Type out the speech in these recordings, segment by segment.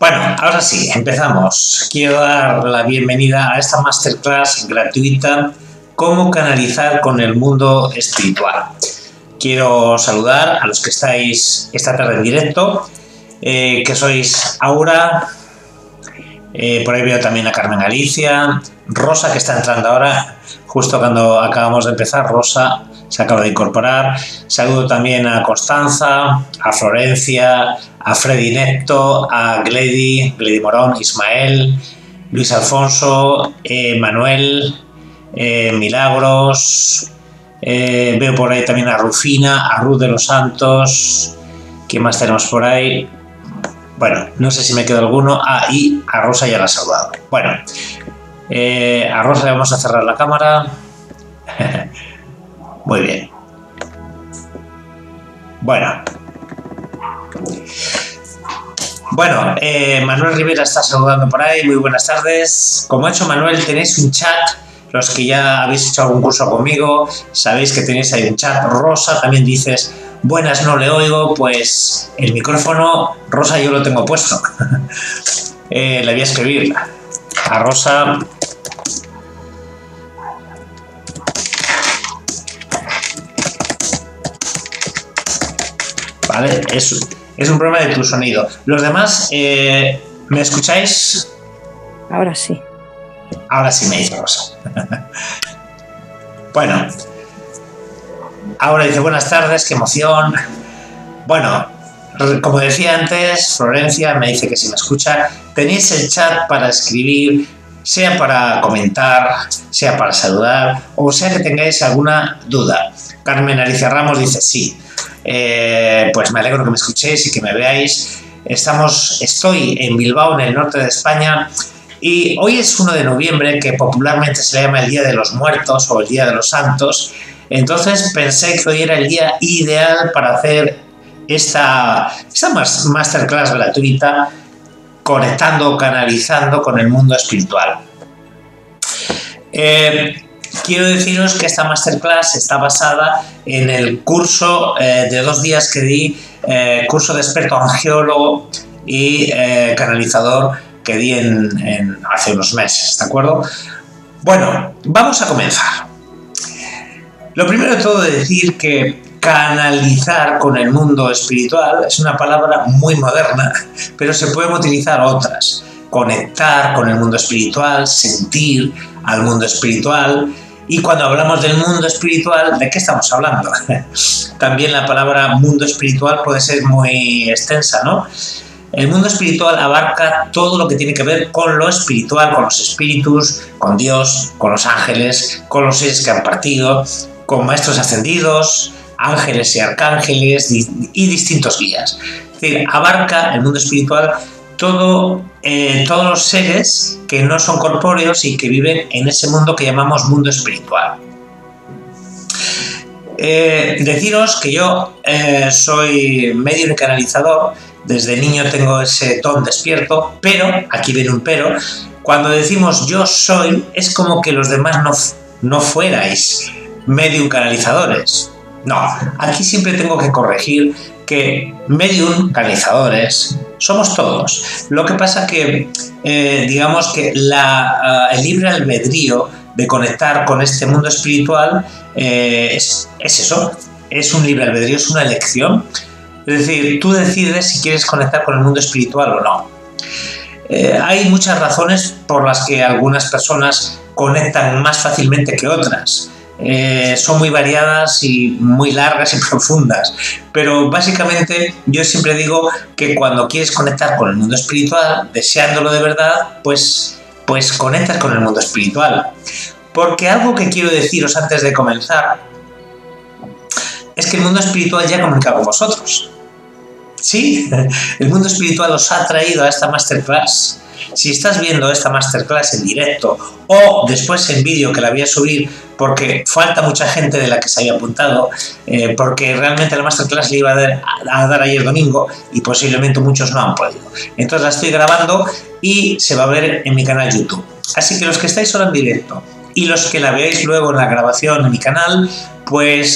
Bueno, ahora sí, empezamos. Quiero dar la bienvenida a esta masterclass gratuita, cómo canalizar con el mundo espiritual. Quiero saludar a los que estáis esta tarde en directo, que sois Aura, por ahí veo también a Carmen Alicia, Rosa, que está entrando ahora, justo cuando acabamos de empezar. Rosa se acaba de incorporar. Saludo también a Constanza, a Florencia, a Freddy Necto, a Gledy Morón, Ismael, Luis Alfonso, Manuel, Milagros, veo por ahí también a Rufina, a Ruth de los Santos. ¿Quién más tenemos por ahí? Bueno, no sé si me queda alguno. Y a Rosa ya la he saludado. Bueno, a Rosa le vamos a cerrar la cámara. Muy bien. Bueno, Manuel Rivera está saludando por ahí. Muy buenas tardes. Como ha hecho Manuel, tenéis un chat. Los que ya habéis hecho algún curso conmigo, sabéis que tenéis ahí un chat. Rosa, también dices, buenas, no le oigo. Pues el micrófono, Rosa, yo lo tengo puesto. Le voy a escribir a Rosa. Vale, es un problema de tu sonido. Los demás, ¿me escucháis? Ahora sí. Ahora sí me dice Rosa. Bueno, ahora dice buenas tardes, qué emoción. Bueno, como decía antes, Florencia me dice que si me escucha, tenéis el chat para escribir, sea para comentar, sea para saludar, o sea que tengáis alguna duda. Carmen Alicia Ramos dice sí. Pues me alegro que me escuchéis y que me veáis. Estoy en Bilbao, en el norte de España, y hoy es 1 de noviembre, que popularmente se le llama el Día de los Muertos o el Día de los Santos. Entonces pensé que hoy era el día ideal para hacer esta masterclass gratuita, conectando, canalizando con el mundo espiritual. Quiero deciros que esta masterclass está basada en el curso de 2 días que di, curso de experto angiólogo y canalizador que di hace unos meses, ¿de acuerdo? Bueno, vamos a comenzar. Lo primero de todo, decir que canalizar con el mundo espiritual es una palabra muy moderna, pero se pueden utilizar otras. Conectar con el mundo espiritual, sentir al mundo espiritual. Y cuando hablamos del mundo espiritual, ¿de qué estamos hablando? También la palabra mundo espiritual puede ser muy extensa, ¿no? El mundo espiritual abarca todo lo que tiene que ver con lo espiritual, con los espíritus, con Dios, con los ángeles, con los seres que han partido, con maestros ascendidos, ángeles y arcángeles y distintos guías. Es decir, abarca el mundo espiritual todos los seres que no son corpóreos y que viven en ese mundo que llamamos mundo espiritual. Deciros que yo soy medium y canalizador. Desde niño tengo ese don despierto, pero, aquí viene un pero, cuando decimos yo soy, es como que los demás no fuerais medium canalizadores. No, aquí siempre tengo que corregir que medium canalizadores somos todos. Lo que pasa que, digamos que el libre albedrío de conectar con este mundo espiritual es eso, es un libre albedrío, es una elección. Es decir, tú decides si quieres conectar con el mundo espiritual o no. Hay muchas razones por las que algunas personas conectan más fácilmente que otras. Son muy variadas y muy largas y profundas, pero básicamente yo siempre digo que cuando quieres conectar con el mundo espiritual, deseándolo de verdad, pues conectas con el mundo espiritual. Porque algo que quiero deciros antes de comenzar es que el mundo espiritual ya ha comunicado con vosotros. Sí, el mundo espiritual os ha traído a esta masterclass. Si estás viendo esta masterclass en directo o después en vídeo, que la voy a subir porque falta mucha gente de la que se había apuntado, porque realmente la masterclass la iba a dar ayer domingo y posiblemente muchos no han podido. Entonces la estoy grabando y se va a ver en mi canal YouTube. Así que los que estáis ahora en directo y los que la veáis luego en la grabación en mi canal, pues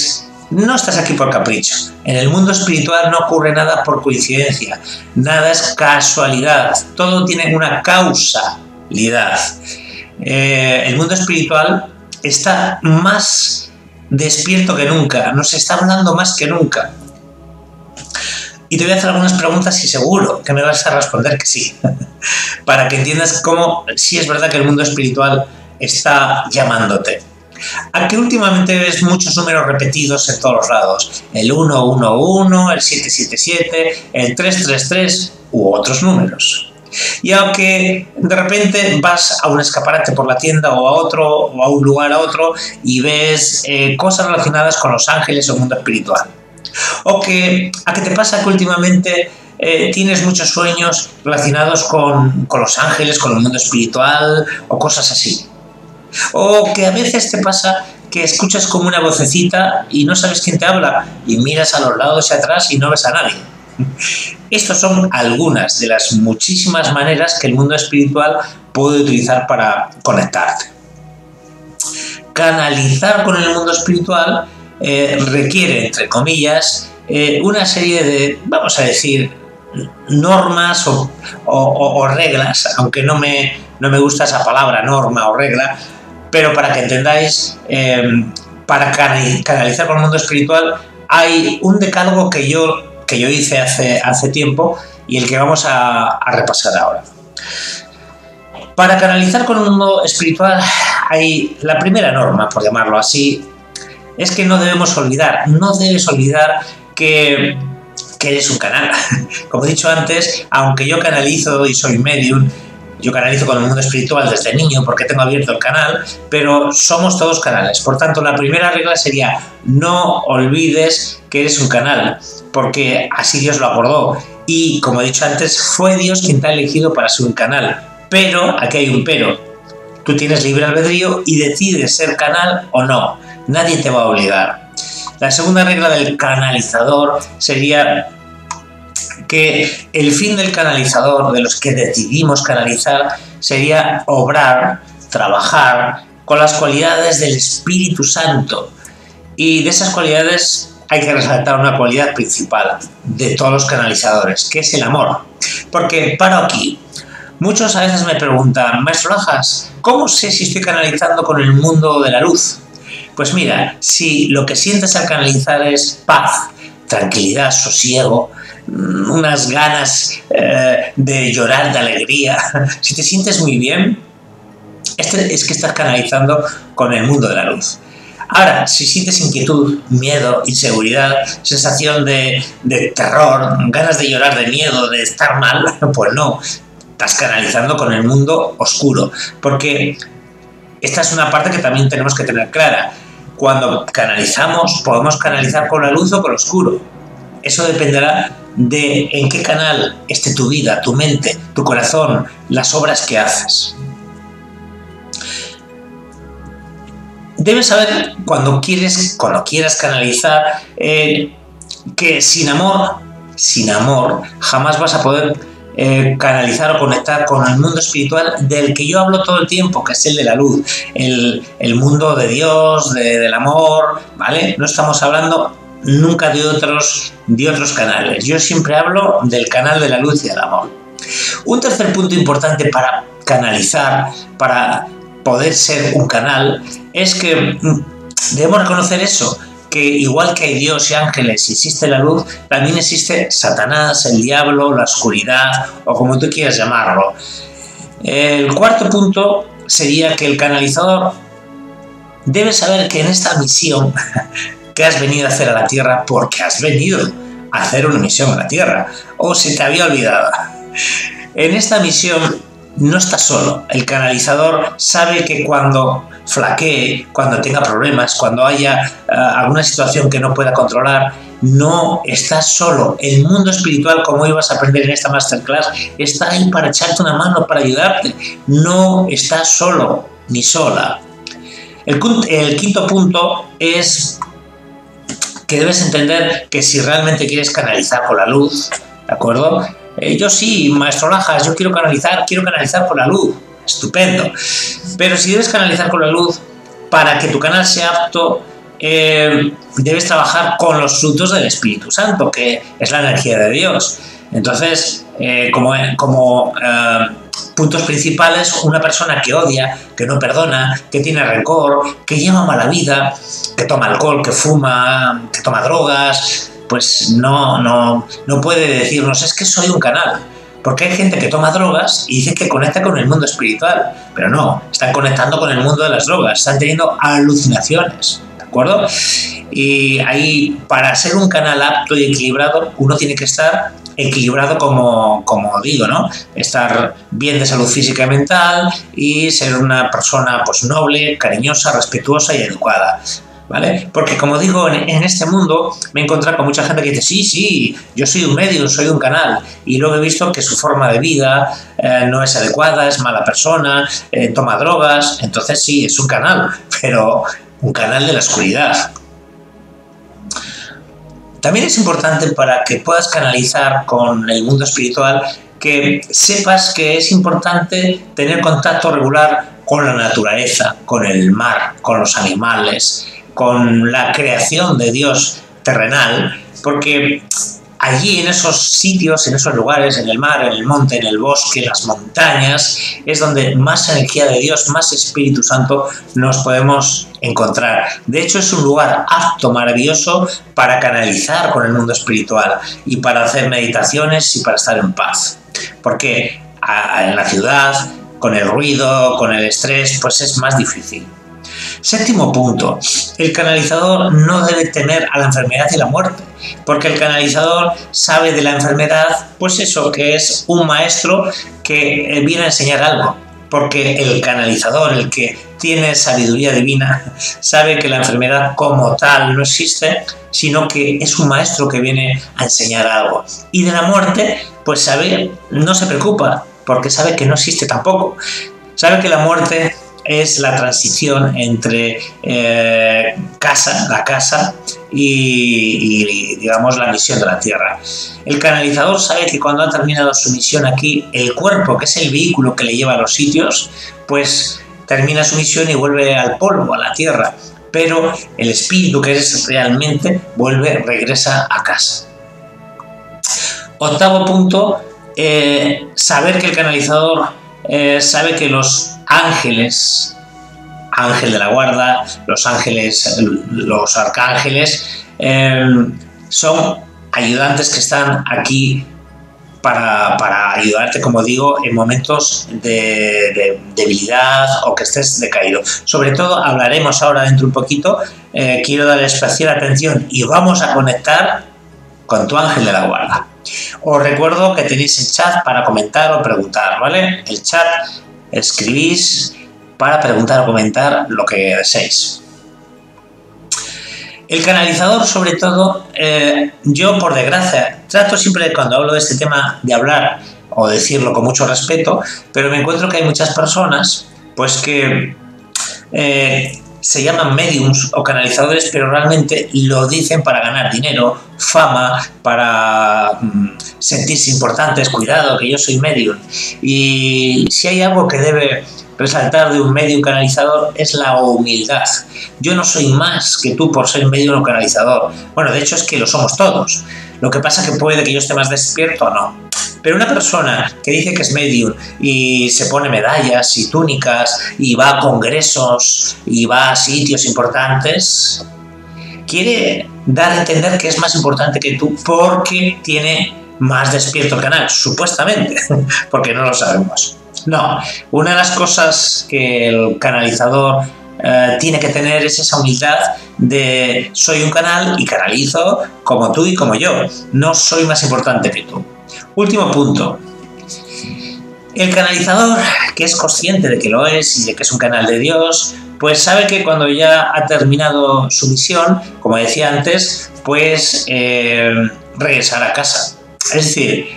no estás aquí por capricho. En el mundo espiritual no ocurre nada por coincidencia, nada es casualidad, todo tiene una causalidad. El mundo espiritual está más despierto que nunca, nos está hablando más que nunca. Y te voy a hacer algunas preguntas y seguro que me vas a responder que sí, para que entiendas cómo sí es verdad que el mundo espiritual está llamándote. Aquí últimamente ves muchos números repetidos en todos los lados, el 111, el 777, el 333 u otros números. Y aunque de repente vas a un escaparate por la tienda o a otro, o a un lugar a otro, y ves cosas relacionadas con los ángeles o el mundo espiritual. O que a qué te pasa que últimamente tienes muchos sueños relacionados con los ángeles, con el mundo espiritual o cosas así. O que a veces te pasa que escuchas como una vocecita y no sabes quién te habla y miras a los lados y atrás y no ves a nadie. Estas son algunas de las muchísimas maneras que el mundo espiritual puede utilizar para conectarte. Canalizar con el mundo espiritual requiere, entre comillas, una serie de, vamos a decir, normas o reglas, aunque no me gusta esa palabra, norma o regla, pero para que entendáis, para canalizar con el mundo espiritual hay un decálogo que yo hice hace tiempo y el que vamos a repasar ahora. Para canalizar con el mundo espiritual hay la primera norma, por llamarlo así, es que no debes olvidar que eres un canal. Como he dicho antes, aunque yo canalizo y soy medium, yo canalizo con el mundo espiritual desde niño porque tengo abierto el canal, pero somos todos canales. Por tanto, la primera regla sería no olvides que eres un canal, porque así Dios lo acordó. Y como he dicho antes, fue Dios quien te ha elegido para ser un canal. Pero, aquí hay un pero, tú tienes libre albedrío y decides ser canal o no. Nadie te va a obligar. La segunda regla del canalizador sería que el fin del canalizador, de los que decidimos canalizar, sería obrar, trabajar con las cualidades del Espíritu Santo. Y de esas cualidades hay que resaltar una cualidad principal de todos los canalizadores, que es el amor. Porque paro aquí. Muchos a veces me preguntan, Maestro Lajas, ¿cómo sé si estoy canalizando con el mundo de la luz? Pues mira, si lo que sientes al canalizar es paz, tranquilidad, sosiego, unas ganas de llorar de alegría, si te sientes muy bien, es que estás canalizando con el mundo de la luz. Ahora, si sientes inquietud, miedo, inseguridad, sensación de terror, ganas de llorar de miedo, de estar mal, pues no, estás canalizando con el mundo oscuro, porque esta es una parte que también tenemos que tener clara. Cuando canalizamos, podemos canalizar con la luz o con lo oscuro. Eso dependerá de en qué canal esté tu vida, tu mente, tu corazón, las obras que haces. Debes saber cuando quieras canalizar que sin amor jamás vas a poder canalizar o conectar con el mundo espiritual del que yo hablo todo el tiempo, que es el de la luz, el mundo de Dios, del amor, ¿vale? No estamos hablando nunca de otros canales. Yo siempre hablo del canal de la luz y del amor. Un tercer punto importante para canalizar, para poder ser un canal, es que debemos reconocer eso, que igual que hay Dios y ángeles y existe la luz, también existe Satanás, el diablo, la oscuridad o como tú quieras llamarlo. El cuarto punto sería que el canalizador debe saber que en esta misión que has venido a hacer a la Tierra, porque has venido a hacer una misión a la Tierra, o se te había olvidado. En esta misión no estás solo. El canalizador sabe que cuando flaquee, cuando tenga problemas, cuando haya alguna situación que no pueda controlar, no estás solo. El mundo espiritual, como ibas a aprender en esta masterclass, está ahí para echarte una mano, para ayudarte. No estás solo ni sola. El quinto punto es que debes entender que si realmente quieres canalizar con la luz, ¿de acuerdo? Yo sí, Maestro Lajas, yo quiero canalizar con la luz. Estupendo. Pero si debes canalizar con la luz, para que tu canal sea apto, debes trabajar con los frutos del Espíritu Santo, que es la energía de Dios. Entonces, como puntos principales, una persona que odia, que no perdona, que tiene rencor, que lleva mala vida, que toma alcohol, que fuma, que toma drogas, pues no puede decirnos, es que soy un canal. Porque hay gente que toma drogas y dice que conecta con el mundo espiritual, pero no, están conectando con el mundo de las drogas, están teniendo alucinaciones, ¿de acuerdo? Y ahí, para ser un canal apto y equilibrado, uno tiene que estar equilibrado, como digo, ¿no? Estar bien de salud física y mental y ser una persona pues noble, cariñosa, respetuosa y educada, ¿vale? Porque, como digo, en este mundo me he encontrado con mucha gente que dice, sí, yo soy un medio, soy un canal, y luego he visto que su forma de vida no es adecuada, es mala persona, toma drogas. Entonces sí, es un canal, pero un canal de la oscuridad. También es importante, para que puedas canalizar con el mundo espiritual, que sepas que es importante tener contacto regular con la naturaleza, con el mar, con los animales, con la creación de Dios terrenal, porque allí, en esos sitios, en esos lugares, en el mar, en el monte, en el bosque, en las montañas, es donde más energía de Dios, más Espíritu Santo nos podemos encontrar. De hecho, es un lugar apto, maravilloso, para canalizar con el mundo espiritual y para hacer meditaciones y para estar en paz. Porque en la ciudad, con el ruido, con el estrés, pues es más difícil. Séptimo punto, el canalizador no debe temer a la enfermedad y la muerte, porque el canalizador sabe de la enfermedad, pues eso, que es un maestro que viene a enseñar algo, porque el canalizador, el que tiene sabiduría divina, sabe que la enfermedad como tal no existe, sino que es un maestro que viene a enseñar algo. Y de la muerte, pues sabe, no se preocupa, porque sabe que no existe tampoco. Sabe que la muerte es la transición entre la casa y digamos, la misión de la Tierra. El canalizador sabe que cuando ha terminado su misión aquí, el cuerpo, que es el vehículo que le lleva a los sitios, pues termina su misión y vuelve al polvo, a la Tierra. Pero el espíritu, que es realmente, regresa a casa. Octavo punto, saber que el canalizador sabe que los ángeles, ángel de la guarda, los ángeles, los arcángeles, son ayudantes que están aquí para ayudarte, como digo, en momentos de debilidad o que estés decaído. Sobre todo, hablaremos ahora dentro un poquito, quiero dar especial atención y vamos a conectar con tu ángel de la guarda. Os recuerdo que tenéis el chat para comentar o preguntar, ¿vale? El chat, escribís para preguntar o comentar lo que deseéis. El canalizador, sobre todo, yo, por desgracia, trato siempre, cuando hablo de este tema, de hablar o decirlo con mucho respeto, pero me encuentro que hay muchas personas pues que se llaman mediums o canalizadores, pero realmente lo dicen para ganar dinero, fama, para sentirse importantes. Cuidado, que yo soy medium. Y si hay algo que debe resaltar de un medium canalizador, es la humildad. Yo no soy más que tú por ser medium o canalizador. Bueno, de hecho es que lo somos todos. Lo que pasa es que puede que yo esté más despierto o no. Pero una persona que dice que es medium y se pone medallas y túnicas y va a congresos y va a sitios importantes, quiere dar a entender que es más importante que tú porque tiene más despierto el canal, supuestamente, porque no lo sabemos. No, una de las cosas que el canalizador tiene que tener es esa humildad de soy un canal y canalizo como tú y como yo, no soy más importante que tú. Último punto. El canalizador, que es consciente de que lo es y de que es un canal de Dios, pues sabe que cuando ya ha terminado su misión, como decía antes, pues regresar a casa. Es decir,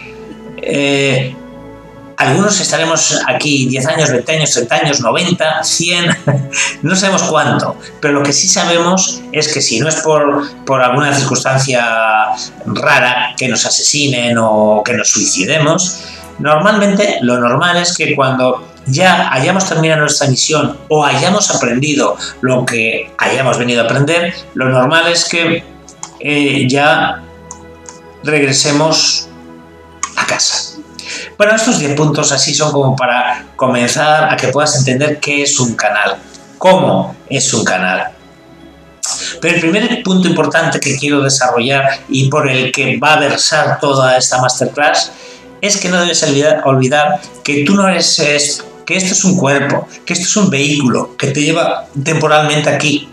algunos estaremos aquí 10 años, 20 años, 30 años, 90, 100, no sabemos cuánto, pero lo que sí sabemos es que si no es por alguna circunstancia rara, que nos asesinen o que nos suicidemos, normalmente lo normal es que cuando ya hayamos terminado nuestra misión o hayamos aprendido lo que hayamos venido a aprender, lo normal es que ya regresemos a casa. Bueno, estos 10 puntos así son como para comenzar a que puedas entender qué es un canal, cómo es un canal. Pero el primer punto importante que quiero desarrollar y por el que va a versar toda esta masterclass es que no debes olvidar que tú no eres que esto es un cuerpo, que esto es un vehículo que te lleva temporalmente aquí.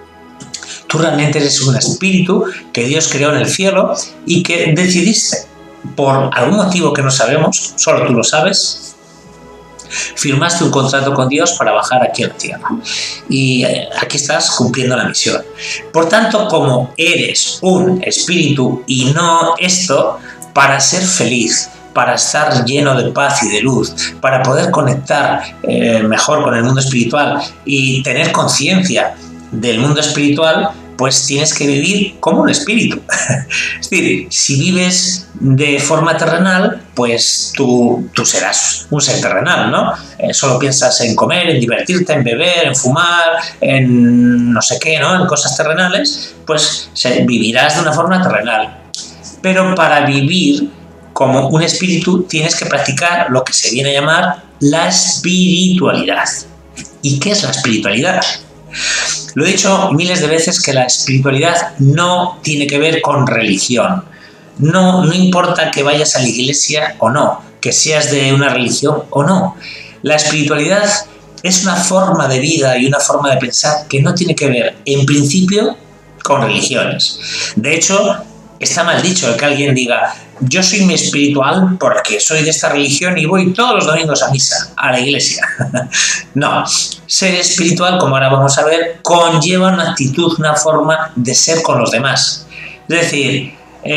Tú realmente eres un espíritu que Dios creó en el cielo y que decidiste, por algún motivo que no sabemos, solo tú lo sabes, firmaste un contrato con Dios para bajar aquí a la tierra. Y aquí estás cumpliendo la misión. Por tanto, como eres un espíritu y no esto, para ser feliz, para estar lleno de paz y de luz, para poder conectar mejor con el mundo espiritual y tener conciencia del mundo espiritual, pues tienes que vivir como un espíritu. Es decir, si vives de forma terrenal, pues tú serás un ser terrenal, ¿no? Solo piensas en comer, en divertirte, en beber, en fumar, en no sé qué, ¿no? En cosas terrenales, pues vivirás de una forma terrenal. Pero para vivir como un espíritu tienes que practicar lo que se viene a llamar la espiritualidad. ¿Y qué es la espiritualidad? Lo he dicho miles de veces que la espiritualidad no tiene que ver con religión. No importa que vayas a la iglesia o no, que seas de una religión o no. La espiritualidad es una forma de vida y una forma de pensar que no tiene que ver, en principio, con religiones. De hecho, está mal dicho el que alguien diga: yo soy muy espiritual porque soy de esta religión y voy todos los domingos a misa, a la iglesia. No, ser espiritual, como ahora vamos a ver, conlleva una actitud, una forma de ser con los demás. Es decir,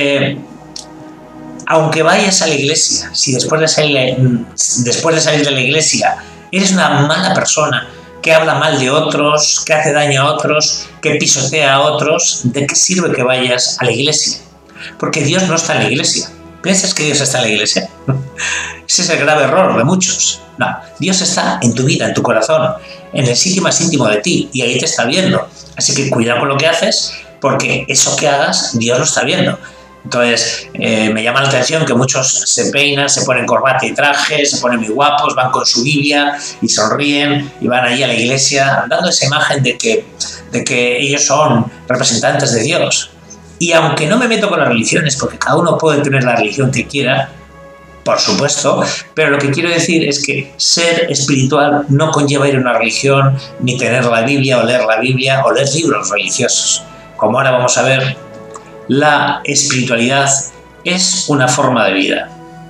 aunque vayas a la iglesia, si después de salir de la iglesia eres una mala persona, que habla mal de otros, que hace daño a otros, que pisotea a otros, ¿de qué sirve que vayas a la iglesia? Porque Dios no está en la iglesia. ¿Piensas que Dios está en la iglesia? Ese es el grave error de muchos. No, Dios está en tu vida, en tu corazón, en el sitio más íntimo de ti, y ahí te está viendo. Así que cuidado con lo que haces, porque eso que hagas, Dios lo está viendo. Entonces, me llama la atención que muchos se peinan, se ponen corbata y traje, se ponen muy guapos, van con su Biblia y sonríen y van allí a la iglesia, dando esa imagen de que ellos son representantes de Dios. Y aunque no me meto con las religiones, porque cada uno puede tener la religión que quiera, por supuesto, pero lo que quiero decir es que ser espiritual no conlleva ir a una religión, ni tener la Biblia o leer libros religiosos. Como ahora vamos a ver, la espiritualidad es una forma de vida.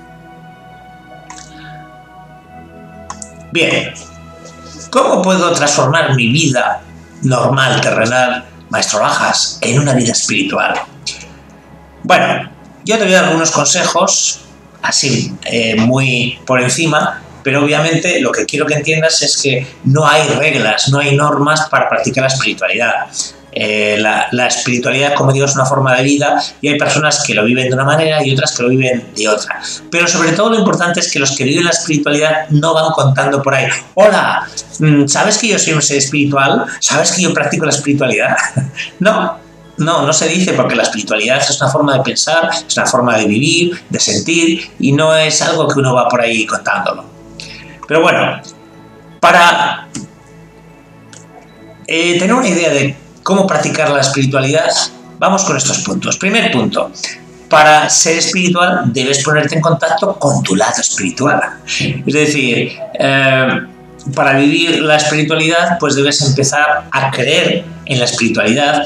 Bien, ¿cómo puedo transformar mi vida normal, terrenal, Maestro Lajas, en una vida espiritual? Bueno, yo te voy a dar algunos consejos, así muy por encima, pero obviamente lo que quiero que entiendas es que no hay reglas, no hay normas para practicar la espiritualidad. La espiritualidad, como digo, es una forma de vida y hay personas que lo viven de una manera y otras que lo viven de otra. Pero sobre todo lo importante es que los que viven la espiritualidad no van contando por ahí: hola, ¿sabes que yo soy un ser espiritual? ¿Sabes que yo practico la espiritualidad? No se dice, porque la espiritualidad es una forma de pensar, es una forma de vivir, de sentir, y no es algo que uno va por ahí contándolo. Pero bueno, para tener una idea de cómo practicar la espiritualidad, vamos con estos puntos. Primer punto: para ser espiritual debes ponerte en contacto con tu lado espiritual. Es decir, para vivir la espiritualidad, pues debes empezar a creer en la espiritualidad,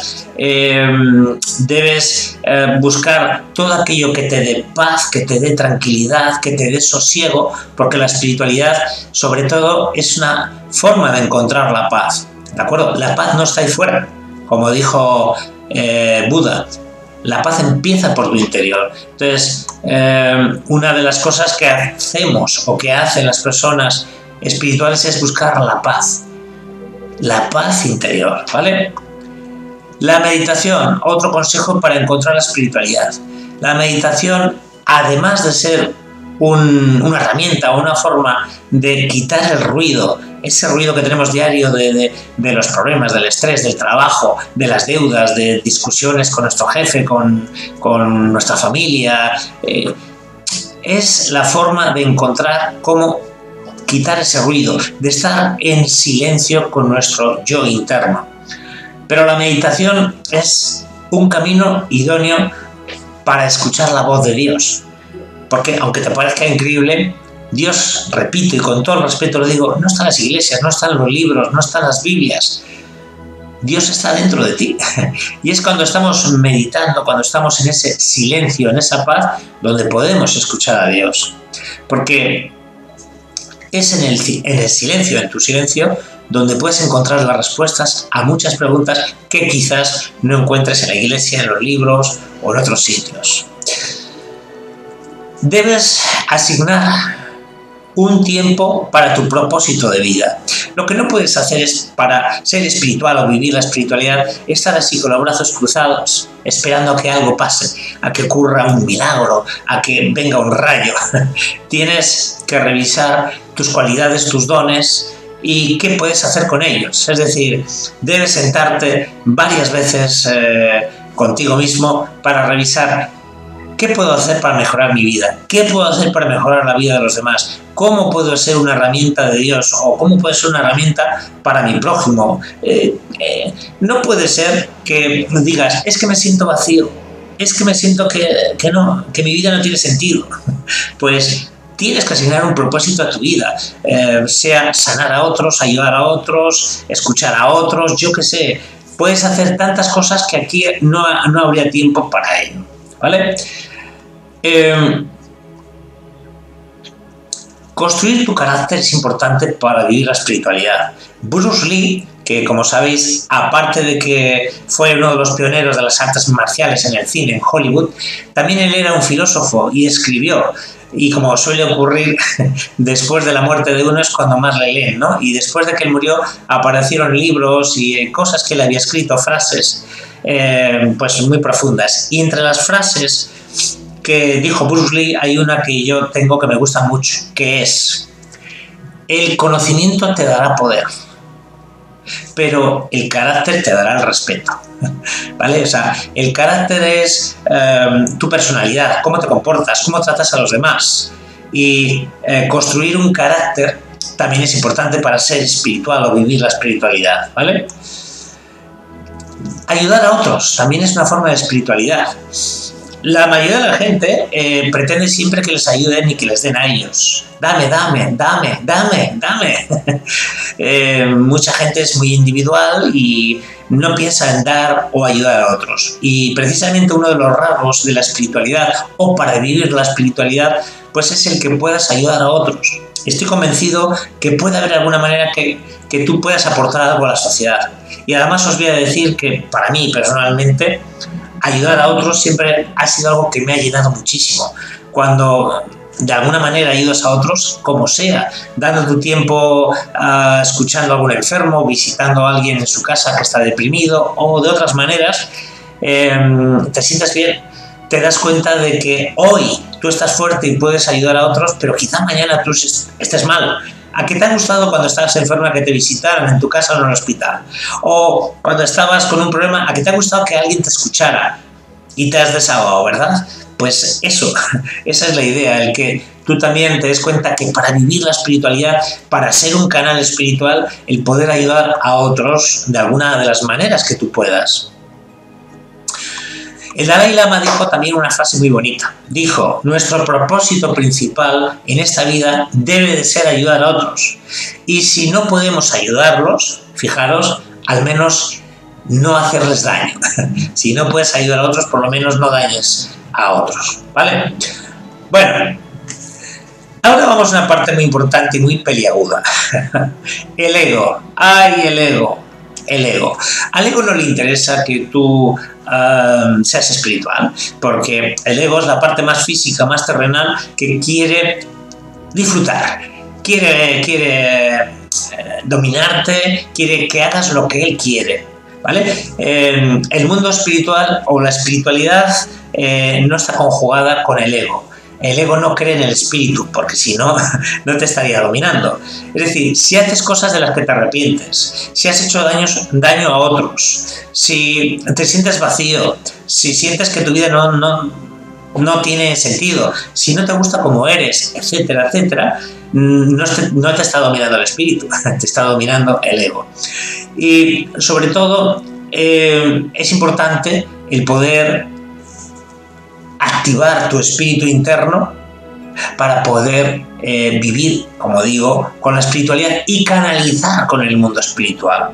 debes buscar todo aquello que te dé paz, que te dé tranquilidad, que te dé sosiego, porque la espiritualidad, sobre todo, es una forma de encontrar la paz. ¿De acuerdo? La paz no está ahí fuera, como dijo Buda. La paz empieza por tu interior. Entonces, una de las cosas que hacemos o que hacen las personas espirituales es buscar la paz interior, ¿vale? La meditación, otro consejo para encontrar la espiritualidad. La meditación, además de ser una herramienta o una forma de quitar el ruido, ese ruido que tenemos diario de los problemas, del estrés, del trabajo, de las deudas, de discusiones con nuestro jefe, con nuestra familia. Es la forma de encontrar cómo quitar ese ruido, de estar en silencio con nuestro yo interno. Pero la meditación es un camino idóneo para escuchar la voz de Dios. Porque aunque te parezca increíble, Dios, repito y con todo el respeto lo digo, no está en las iglesias, no está en los libros, no está en las Biblias. Dios está dentro de ti. Y es cuando estamos meditando, cuando estamos en ese silencio, en esa paz, donde podemos escuchar a Dios. Porque es en el silencio, en tu silencio, donde puedes encontrar las respuestas a muchas preguntas que quizás no encuentres en la iglesia, en los libros o en otros sitios. Debes asignar un tiempo para tu propósito de vida. Lo que no puedes hacer es, para ser espiritual o vivir la espiritualidad, estar así con los brazos cruzados, esperando a que algo pase, a que ocurra un milagro, a que venga un rayo. Tienes que revisar tus cualidades, tus dones y qué puedes hacer con ellos. Es decir, debes sentarte varias veces contigo mismo para revisar qué puedo hacer para mejorar mi vida, qué puedo hacer para mejorar la vida de los demás, cómo puedo ser una herramienta de Dios o cómo puedo ser una herramienta para mi prójimo. No puede ser que digas, es que me siento vacío, es que me siento que mi vida no tiene sentido. Pues tienes que asignar un propósito a tu vida, sea sanar a otros, ayudar a otros, escuchar a otros, yo qué sé. Puedes hacer tantas cosas que aquí no habría tiempo para ello, ¿vale? Construir tu carácter es importante para vivir la espiritualidad. Bruce Lee, que como sabéis, aparte de que fue uno de los pioneros de las artes marciales en el cine, en Hollywood, también él era un filósofo y escribió. Y como suele ocurrir, después de la muerte de uno es cuando más le leen, ¿no? Y después de que él murió aparecieron libros y cosas que él había escrito, frases pues muy profundas. Y entre las frases que dijo Bruce Lee hay una que yo tengo que me gusta mucho, que es: el conocimiento te dará poder, pero el carácter te dará el respeto. ¿Vale? O sea, el carácter es tu personalidad, cómo te comportas, cómo tratas a los demás. Y construir un carácter también es importante para ser espiritual o vivir la espiritualidad, ¿vale? Ayudar a otros también es una forma de espiritualidad. La mayoría de la gente pretende siempre que les ayuden y que les den a ellos. Dame, dame, dame, dame, dame. Mucha gente es muy individual y no piensa en dar o ayudar a otros. Y precisamente uno de los rasgos de la espiritualidad, o para vivir la espiritualidad, pues es el que puedas ayudar a otros. Estoy convencido que puede haber alguna manera que tú puedas aportar algo a la sociedad. Y además os voy a decir que para mí personalmente, ayudar a otros siempre ha sido algo que me ha llenado muchísimo. Cuando de alguna manera ayudas a otros, como sea, dando tu tiempo escuchando a algún enfermo, visitando a alguien en su casa que está deprimido, o de otras maneras, te sientes bien, te das cuenta de que hoy tú estás fuerte y puedes ayudar a otros, pero quizá mañana tú estés mal. ¿A qué te ha gustado cuando estabas enferma que te visitaran en tu casa o en el hospital? O cuando estabas con un problema, ¿a qué te ha gustado que alguien te escuchara y te has desahogado, verdad? Pues eso, esa es la idea, el que tú también te des cuenta que para vivir la espiritualidad, para ser un canal espiritual, el poder ayudar a otros de alguna de las maneras que tú puedas. El Dalai Lama dijo también una frase muy bonita. Dijo: nuestro propósito principal en esta vida debe de ser ayudar a otros. Y si no podemos ayudarlos, fijaros, al menos no hacerles daño. Si no puedes ayudar a otros, por lo menos no dañes a otros, ¿vale? Bueno, ahora vamos a una parte muy importante y muy peliaguda. El ego. ¡Ay, el ego! El ego. Al ego no le interesa que tú seas espiritual, porque el ego es la parte más física, más terrenal, que quiere disfrutar, quiere dominarte, quiere que hagas lo que él quiere, ¿vale? El mundo espiritual o la espiritualidad no está conjugada con el ego. el ego no cree en el espíritu, porque si no, no te estaría dominando. Es decir, si haces cosas de las que te arrepientes, si has hecho daño a otros, si te sientes vacío, si sientes que tu vida no tiene sentido, si no te gusta como eres, etcétera, etcétera, no te está dominando el espíritu, te está dominando el ego. Y sobre todo es importante el poder activar tu espíritu interno para poder vivir, como digo, con la espiritualidad y canalizar con el mundo espiritual.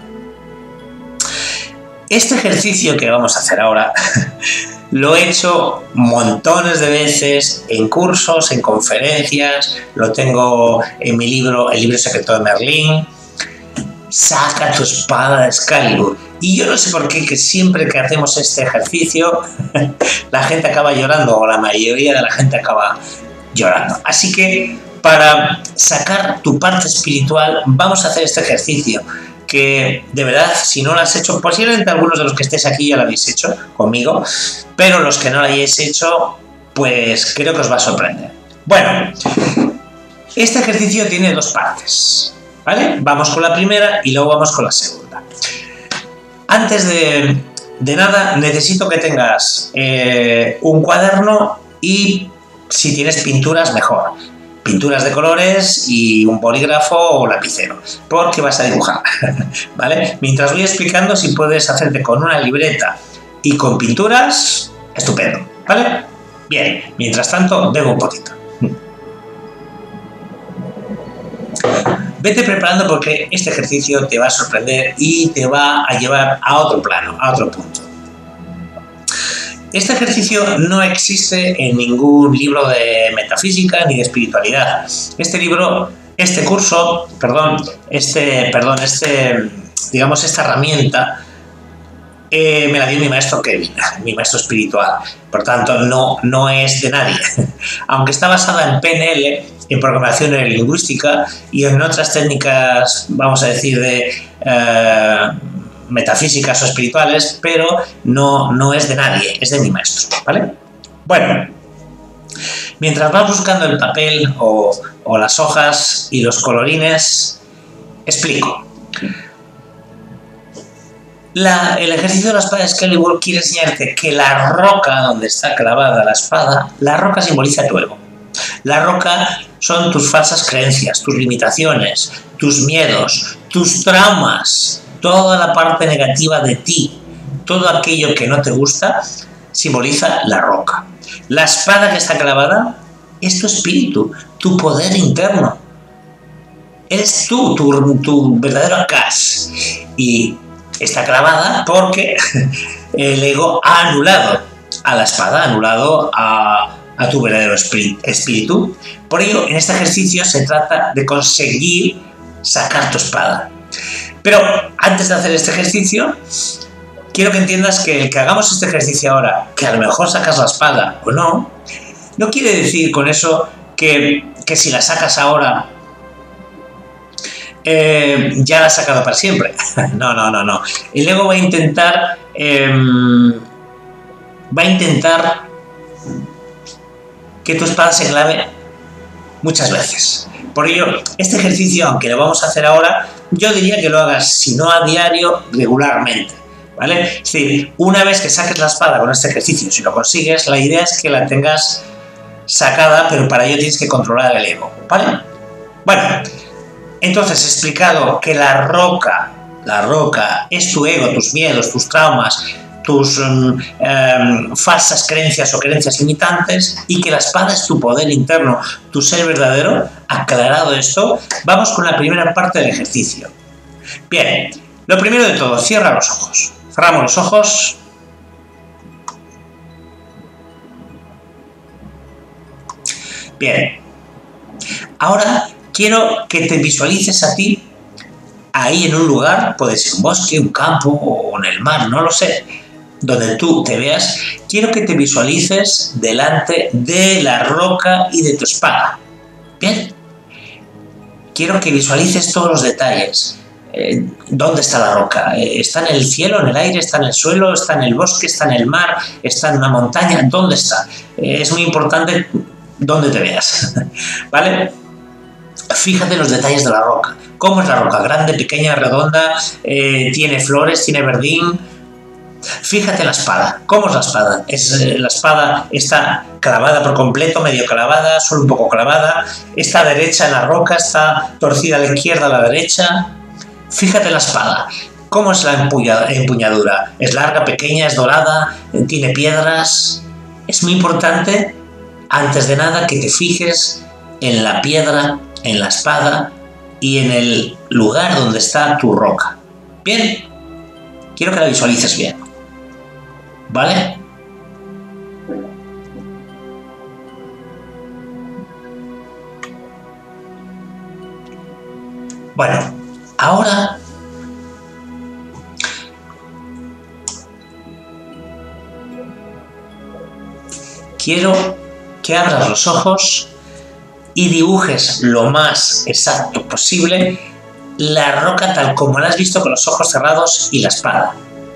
Este ejercicio que vamos a hacer ahora lo he hecho montones de veces en cursos, en conferencias, lo tengo en mi libro, el libro secreto de Merlín. Saca tu espada de Excalibur. Y yo no sé por qué, que siempre que hacemos este ejercicio la gente acaba llorando, o la mayoría de la gente acaba llorando. Así que para sacar tu parte espiritual vamos a hacer este ejercicio, que de verdad, si no lo has hecho, posiblemente algunos de los que estéis aquí ya lo habéis hecho conmigo, pero los que no lo hayáis hecho, pues creo que os va a sorprender. Bueno, este ejercicio tiene dos partes, ¿vale? Vamos con la primera y luego vamos con la segunda. Antes de nada, necesito que tengas un cuaderno y, si tienes pinturas, mejor. Pinturas de colores y un bolígrafo o lapicero, porque vas a dibujar, ¿vale? Mientras voy explicando, si puedes hacerte con una libreta y con pinturas, estupendo, ¿vale? Bien, mientras tanto, bebo un poquito. Vete preparando porque este ejercicio te va a sorprender y te va a llevar a otro plano, a otro punto. Este ejercicio no existe en ningún libro de metafísica ni de espiritualidad. Digamos, esta herramienta me la dio mi maestro Kevin, mi maestro espiritual. Por tanto, no es de nadie. Aunque está basada en PNL, en programación neurolingüística y en otras técnicas, vamos a decir, de metafísicas o espirituales, pero no es de nadie, es de mi maestro, ¿vale? Bueno, mientras vas buscando el papel o las hojas y los colorines, explico. El ejercicio de la espada de Excalibur quiere enseñarte que la roca donde está clavada la espada, la roca simboliza tu ego. La roca son tus falsas creencias, tus limitaciones, tus miedos, tus traumas, toda la parte negativa de ti, todo aquello que no te gusta, simboliza la roca. La espada que está clavada es tu espíritu, tu poder interno. Eres tú, tu verdadero Akash. Y está clavada porque el ego ha anulado a la espada, ha anulado a tu verdadero espíritu. Por ello, en este ejercicio se trata de conseguir sacar tu espada. Pero antes de hacer este ejercicio, quiero que entiendas que el que hagamos este ejercicio ahora, que a lo mejor sacas la espada o no quiere decir con eso que si la sacas ahora ya la has sacado para siempre. No. El ego va a intentar que tu espada se clave muchas veces. Por ello, este ejercicio, aunque lo vamos a hacer ahora, yo diría que lo hagas, si no a diario, regularmente, ¿vale? Es decir, una vez que saques la espada con este ejercicio, si lo consigues, la idea es que la tengas sacada, pero para ello tienes que controlar el ego, ¿vale? Bueno, entonces he explicado que la roca es tu ego, tus miedos, tus traumas, tus falsas creencias o creencias limitantes, y que la espada es tu poder interno, tu ser verdadero. Aclarado esto, vamos con la primera parte del ejercicio. Bien, lo primero de todo, cierra los ojos. Cerramos los ojos. Bien, ahora quiero que te visualices a ti ahí en un lugar, puede ser un bosque, un campo o en el mar, no lo sé, donde tú te veas. Quiero que te visualices delante de la roca y de tu espada. Bien, quiero que visualices todos los detalles. ¿Dónde está la roca? ¿Está en el cielo, en el aire? ¿Está en el suelo? ¿Está en el bosque? ¿Está en el mar? ¿Está en una montaña? ¿Dónde está? Es muy importante donde te veas, ¿vale? Fíjate en los detalles de la roca. ¿Cómo es la roca? ¿Grande, pequeña, redonda? ¿Tiene flores? ¿Tiene verdín? Fíjate en la espada. ¿Cómo es la espada? La espada está clavada por completo, medio clavada, solo un poco clavada. Está derecha en la roca, está torcida a la izquierda, a la derecha. Fíjate en la espada. ¿Cómo es la empuñadura? ¿Es larga, pequeña, es dorada? ¿Tiene piedras? Es muy importante, antes de nada, que te fijes en la piedra, en la espada y en el lugar donde está tu roca. Bien, quiero que la visualices bien, ¿vale? Bueno, ahora quiero que abras los ojos y dibujes lo más exacto posible la roca tal como la has visto con los ojos cerrados y la espada.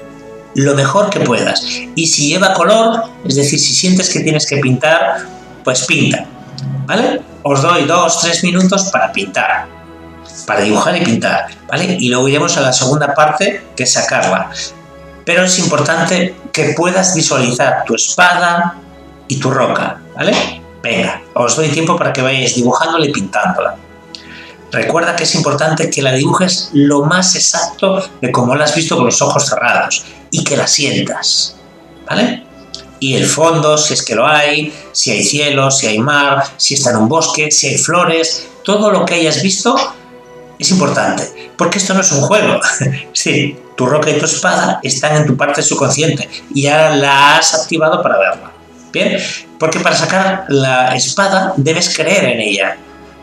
Lo mejor que puedas. Y si lleva color, es decir, si sientes que tienes que pintar, pues pinta, ¿vale? Os doy 2-3 minutos para pintar, para dibujar y pintar, ¿vale? Y luego iremos a la segunda parte, que es sacarla. Pero es importante que puedas visualizar tu espada y tu roca, ¿vale? Venga, os doy tiempo para que vayáis dibujándola y pintándola. Recuerda que es importante que la dibujes lo más exacto de como la has visto con los ojos cerrados y que la sientas, ¿vale? Y el fondo, si es que lo hay, si hay cielo, si hay mar, si está en un bosque, si hay flores, todo lo que hayas visto es importante, porque esto no es un juego. Sí, tu roca y tu espada están en tu parte subconsciente y ahora la has activado para verla. Bien, porque para sacar la espada debes creer en ella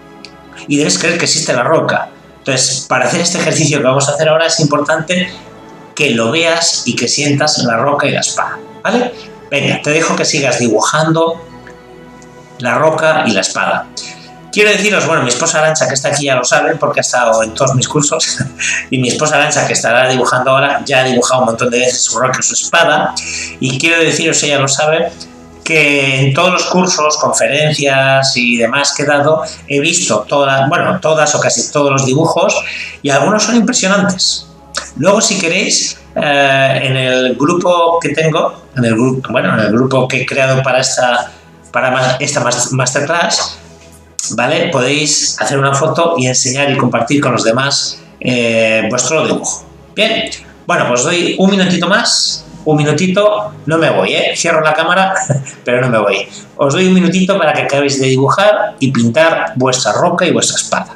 y debes creer que existe la roca. Entonces, para hacer este ejercicio que vamos a hacer ahora es importante que lo veas y que sientas la roca y la espada, ¿vale? Venga, te dejo que sigas dibujando la roca y la espada. Quiero deciros, bueno, mi esposa Arantxa, que está aquí, ya lo sabe porque ha estado en todos mis cursos, y mi esposa Arantxa, que estará dibujando ahora, ya ha dibujado un montón de veces su roca y su espada, y quiero deciros, ella lo sabe, que en todos los cursos, conferencias y demás que he dado, he visto todas o casi todos los dibujos y algunos son impresionantes. Luego, si queréis, en el grupo que tengo, en el grupo que he creado para esta masterclass, ¿vale? Podéis hacer una foto y enseñar y compartir con los demás vuestro dibujo. Bien, bueno, pues doy un minutito más. Un minutito, no me voy, cierro la cámara, pero no me voy. Os doy un minutito para que acabéis de dibujar y pintar vuestra roca y vuestra espada.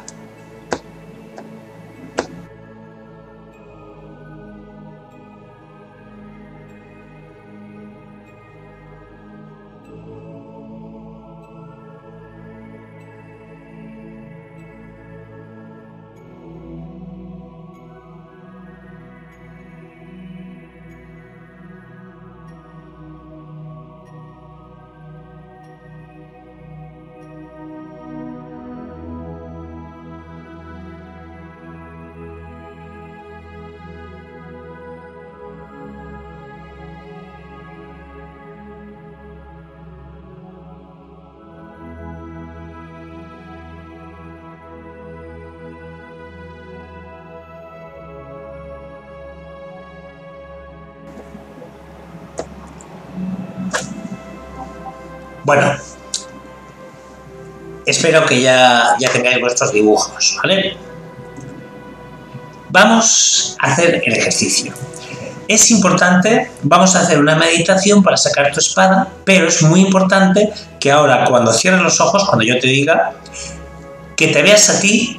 Bueno, espero que ya tengáis vuestros dibujos, ¿vale? Vamos a hacer el ejercicio. Es importante, vamos a hacer una meditación para sacar tu espada, pero es muy importante que ahora, cuando cierres los ojos, cuando yo te diga, que te veas a ti,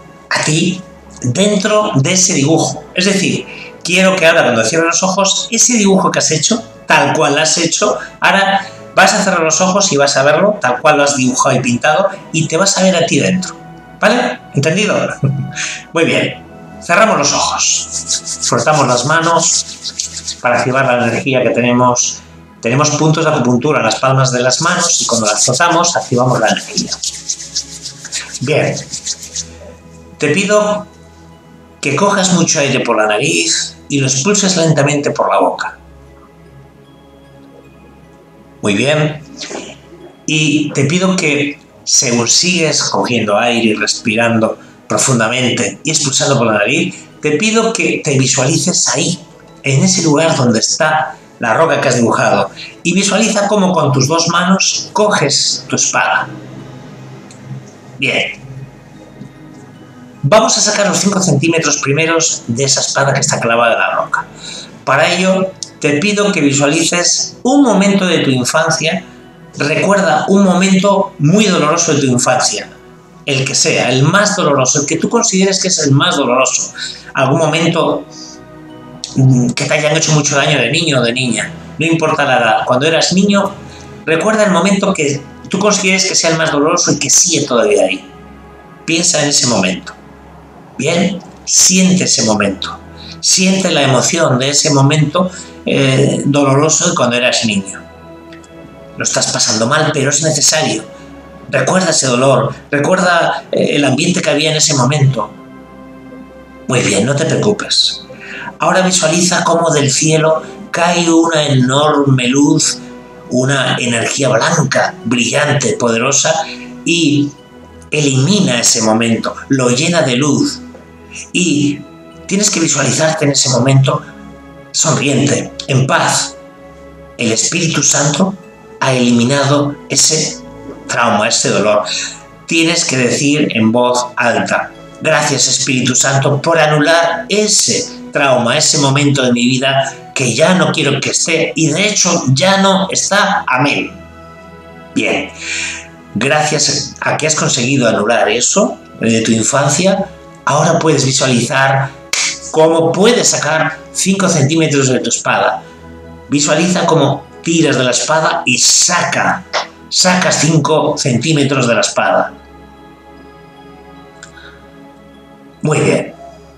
dentro de ese dibujo. Es decir, quiero que ahora, cuando cierres los ojos, ese dibujo que has hecho, tal cual lo has hecho, ahora vas a cerrar los ojos y vas a verlo tal cual lo has dibujado y pintado y te vas a ver a ti dentro, ¿vale? ¿Entendido? Muy bien, cerramos los ojos, frotamos las manos para activar la energía que tenemos. Tenemos puntos de acupuntura en las palmas de las manos y cuando las frotamos activamos la energía. Bien, te pido que cojas mucho aire por la nariz y lo expulses lentamente por la boca. Muy bien. Y te pido que, según sigues cogiendo aire y respirando profundamente y expulsando por la nariz, te pido que te visualices ahí, en ese lugar donde está la roca que has dibujado, y visualiza cómo con tus dos manos coges tu espada. Bien. Vamos a sacar los 5 centímetros primeros de esa espada que está clavada en la roca. Para ello, te pido que visualices un momento de tu infancia. Recuerda un momento muy doloroso de tu infancia, el que sea, el más doloroso, el que tú consideres que es el más doloroso. Algún momento que te hayan hecho mucho daño de niño o de niña, no importa la edad. Cuando eras niño, recuerda el momento que tú consideres que sea el más doloroso y que sigue todavía ahí. Piensa en ese momento. Bien, siente ese momento. Siente la emoción de ese momento doloroso de cuando eras niño. Lo estás pasando mal, pero es necesario. Recuerda ese dolor, recuerda el ambiente que había en ese momento. Muy bien, no te preocupes. Ahora visualiza cómo del cielo cae una enorme luz, una energía blanca, brillante, poderosa, y elimina ese momento, lo llena de luz. Y tienes que visualizarte en ese momento sonriente, en paz. El Espíritu Santo ha eliminado ese trauma, ese dolor. Tienes que decir en voz alta: gracias, Espíritu Santo, por anular ese trauma, ese momento de mi vida que ya no quiero que esté, y de hecho ya no está. Amén. Bien, gracias a que has conseguido anular eso de tu infancia, ahora puedes visualizar cómo puedes sacar 5 centímetros de tu espada. Visualiza cómo tiras de la espada y sacas 5 centímetros de la espada. Muy bien.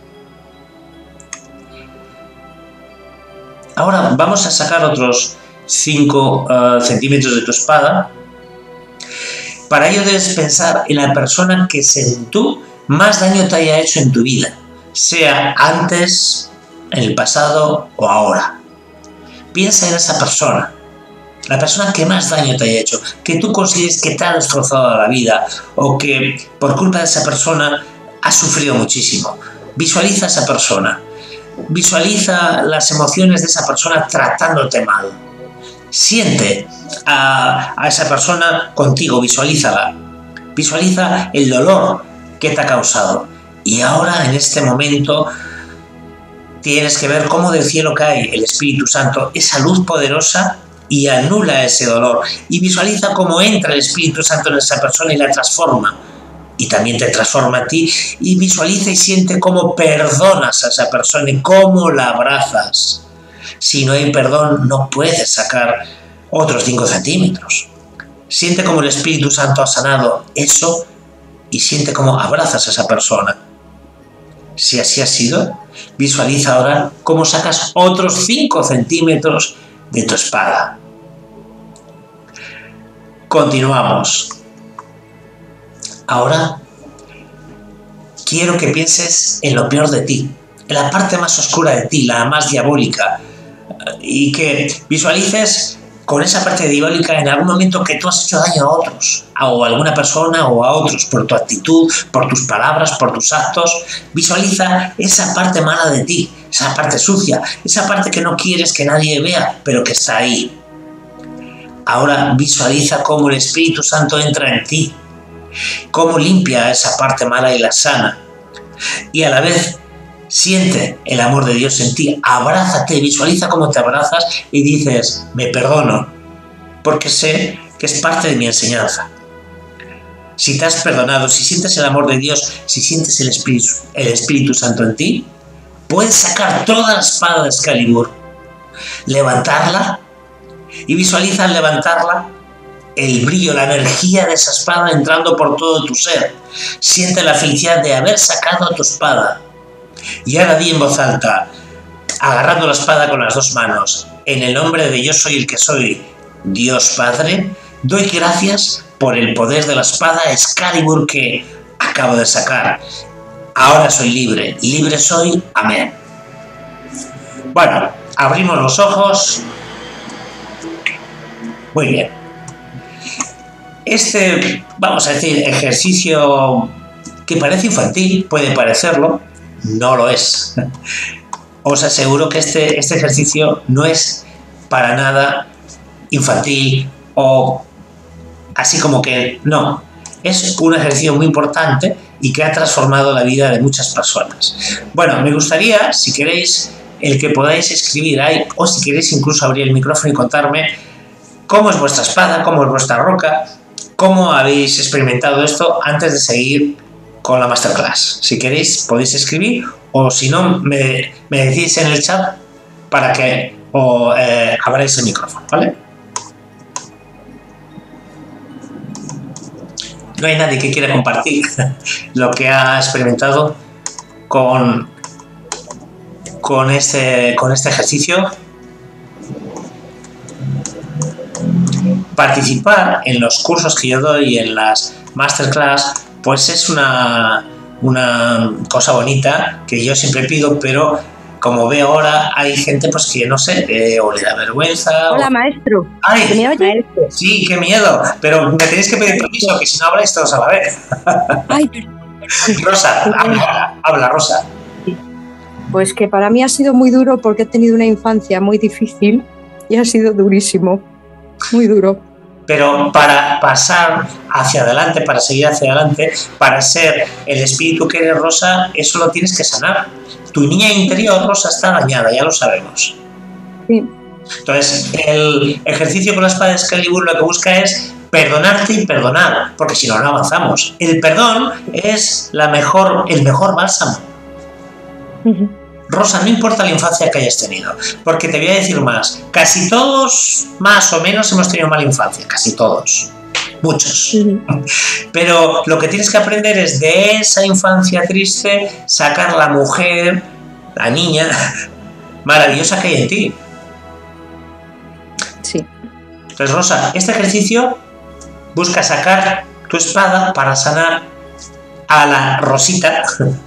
Ahora vamos a sacar otros 5 centímetros de tu espada. Para ello debes pensar en la persona que según tú más daño te haya hecho en tu vida, sea antes, en el pasado o ahora. Piensa en esa persona, la persona que más daño te haya hecho, que tú consideres que te ha destrozado la vida o que por culpa de esa persona has sufrido muchísimo. Visualiza a esa persona, visualiza las emociones de esa persona tratándote mal. Siente a esa persona contigo, visualízala. Visualiza el dolor que te ha causado. Y ahora, en este momento, tienes que ver cómo del cielo cae el Espíritu Santo, esa luz poderosa, y anula ese dolor. Y visualiza cómo entra el Espíritu Santo en esa persona y la transforma. Y también te transforma a ti. Y visualiza y siente cómo perdonas a esa persona y cómo la abrazas. Si no hay perdón, no puedes sacar otros 5 centímetros. Siente cómo el Espíritu Santo ha sanado eso y siente cómo abrazas a esa persona. Si así ha sido, visualiza ahora cómo sacas otros 5 centímetros de tu espada. Continuamos. Ahora quiero que pienses en lo peor de ti, en la parte más oscura de ti, la más diabólica, y que visualices con esa parte diabólica en algún momento que tú has hecho daño a otros, o a alguna persona o a otros, por tu actitud, por tus palabras, por tus actos. Visualiza esa parte mala de ti, esa parte sucia, esa parte que no quieres que nadie vea, pero que está ahí. Ahora visualiza cómo el Espíritu Santo entra en ti, cómo limpia esa parte mala y la sana. Y a la vez siente el amor de Dios en ti, abrázate, visualiza cómo te abrazas y dices: me perdono, porque sé que es parte de mi enseñanza. Si te has perdonado, si sientes el amor de Dios, si sientes el Espíritu Santo en ti, puedes sacar toda la espada de Excalibur, levantarla y visualiza al levantarla el brillo, la energía de esa espada entrando por todo tu ser. Siente la felicidad de haber sacado tu espada. Y ahora di en voz alta, agarrando la espada con las 2 manos: en el nombre de yo soy el que soy, Dios Padre, doy gracias por el poder de la espada Excalibur que acabo de sacar. Ahora soy libre, libre soy. Amén. Bueno, abrimos los ojos. Muy bien. vamos a decir, ejercicio que parece infantil, puede parecerlo, no lo es. Os aseguro que este ejercicio no es para nada infantil o así como que no. Es un ejercicio muy importante y que ha transformado la vida de muchas personas. Bueno, me gustaría, si queréis, el que podáis escribir ahí, o si queréis incluso abrir el micrófono y contarme cómo es vuestra espada, cómo es vuestra roca, cómo habéis experimentado esto antes de seguir con la masterclass. Si queréis, podéis escribir, o si no, me decís en el chat para que abráis el micrófono, ¿vale? No hay nadie que quiera compartir lo que ha experimentado con este ejercicio. Participar en los cursos que yo doy, en las masterclass, pues es una cosa bonita que yo siempre pido, pero como veo ahora hay gente pues que no sé, o le da vergüenza. Hola, maestro. ¡Ay! ¿Me oye? Sí, qué miedo, pero me tenéis que pedir permiso, que si no habláis todos a la vez. Ay, Rosa, habla, Rosa. pues que para mí ha sido muy duro porque he tenido una infancia muy difícil y ha sido durísimo, muy duro. Pero para pasar hacia adelante, para seguir hacia adelante, para ser el espíritu que eres, Rosa, eso lo tienes que sanar. Tu niña interior, Rosa, está dañada, ya lo sabemos. Sí. Entonces, el ejercicio con la espada de Excalibur lo que busca es perdonarte y perdonar, porque si no, no avanzamos. El perdón es el mejor bálsamo. Rosa, no importa la infancia que hayas tenido, porque te voy a decir más, casi todos, más o menos, hemos tenido mala infancia, casi todos, muchos. Pero lo que tienes que aprender es de esa infancia triste sacar la mujer, la niña maravillosa que hay en ti. Sí. Entonces, Rosa, este ejercicio busca sacar tu espada para sanar a la Rosita,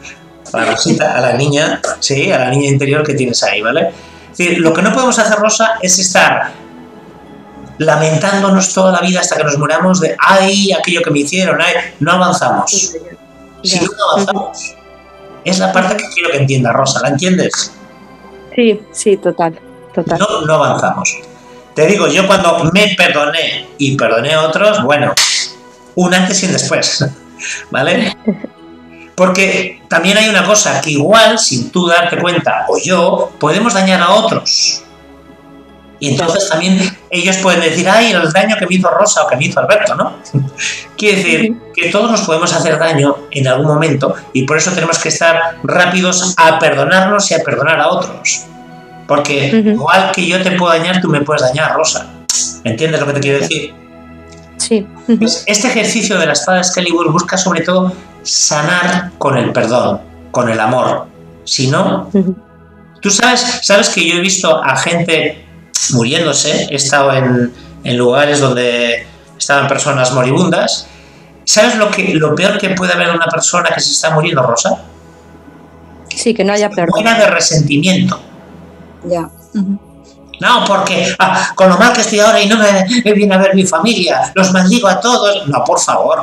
a la niña, sí, a la niña interior que tienes ahí, ¿vale? Es decir, lo que no podemos hacer, Rosa, es estar lamentándonos toda la vida hasta que nos muramos de ¡ay, aquello que me hicieron! ¡Ay! No avanzamos. Si no avanzamos. Es la parte que quiero que entiendas, Rosa, ¿la entiendes? Sí, sí, total. No avanzamos. Te digo, yo cuando me perdoné y perdoné a otros, bueno, un antes y un después, ¿vale? Porque también hay una cosa, que igual, sin tú darte cuenta, o yo, podemos dañar a otros. Y entonces también ellos pueden decir, ¡ay, el daño que me hizo Rosa o que me hizo Alberto!, ¿no? Quiere decir que todos nos podemos hacer daño en algún momento y por eso tenemos que estar rápidos a perdonarnos y a perdonar a otros. Porque igual que yo te puedo dañar, tú me puedes dañar, Rosa. ¿Entiendes lo que te quiero decir? Sí. Pues este ejercicio de la espada de Excalibur busca sobre todo sanar con el perdón, con el amor. Si no, tú sabes que yo he visto a gente muriéndose, he estado en lugares donde estaban personas moribundas. ¿Sabes lo peor que puede haber en una persona que se está muriendo, Rosa? Sí, que no haya perdón. Muera de resentimiento. Ya. No, porque con lo mal que estoy ahora y no me viene a ver mi familia, los maldigo a todos. No, por favor.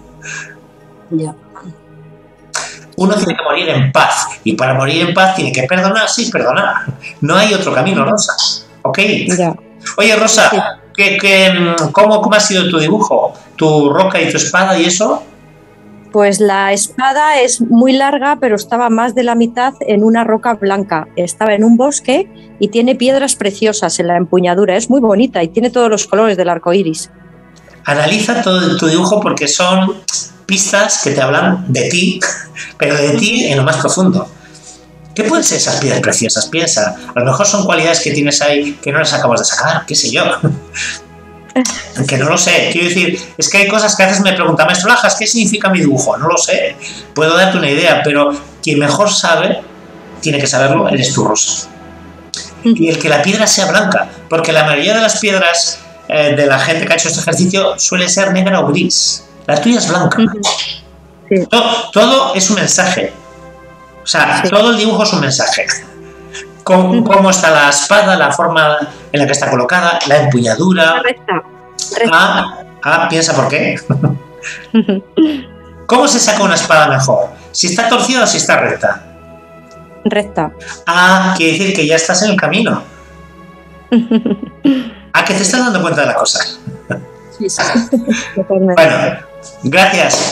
Ya. Uno tiene que morir en paz y para morir en paz tiene que perdonar, sí, perdonar. No hay otro camino, Rosa. ¿Ok? Ya. Oye, Rosa, ¿cómo ha sido tu dibujo? ¿Tu roca y tu espada y eso? Pues la espada es muy larga, pero estaba más de la mitad en una roca blanca. Estaba en un bosque y tiene piedras preciosas en la empuñadura. Es muy bonita y tiene todos los colores del arco iris. Analiza todo tu dibujo porque son pistas que te hablan de ti, pero de ti en lo más profundo. ¿Qué pueden ser esas piedras preciosas? Piensa, a lo mejor son cualidades que tienes ahí que no las acabas de sacar, qué sé yo. Que no lo sé, quiero decir, es que hay cosas que a veces me preguntan, maestro Lajas, ¿qué significa mi dibujo? No lo sé, puedo darte una idea, pero quien mejor sabe, tiene que saberlo, eres tú, Rosa. Y el que la piedra sea blanca, porque la mayoría de las piedras de la gente que ha hecho este ejercicio suele ser negra o gris. La tuya es blanca. Sí. Todo es un mensaje. O sea, sí. Todo el dibujo es un mensaje. Cómo está la espada, la forma en la que está colocada, la empuñadura. Ah, piensa por qué. ¿Cómo se saca una espada mejor? ¿Si está torcida o si está recta? Recta. Ah, quiere decir que ya estás en el camino. Ah, que te estás dando cuenta de la cosa. Sí, sí. Totalmente. Bueno, gracias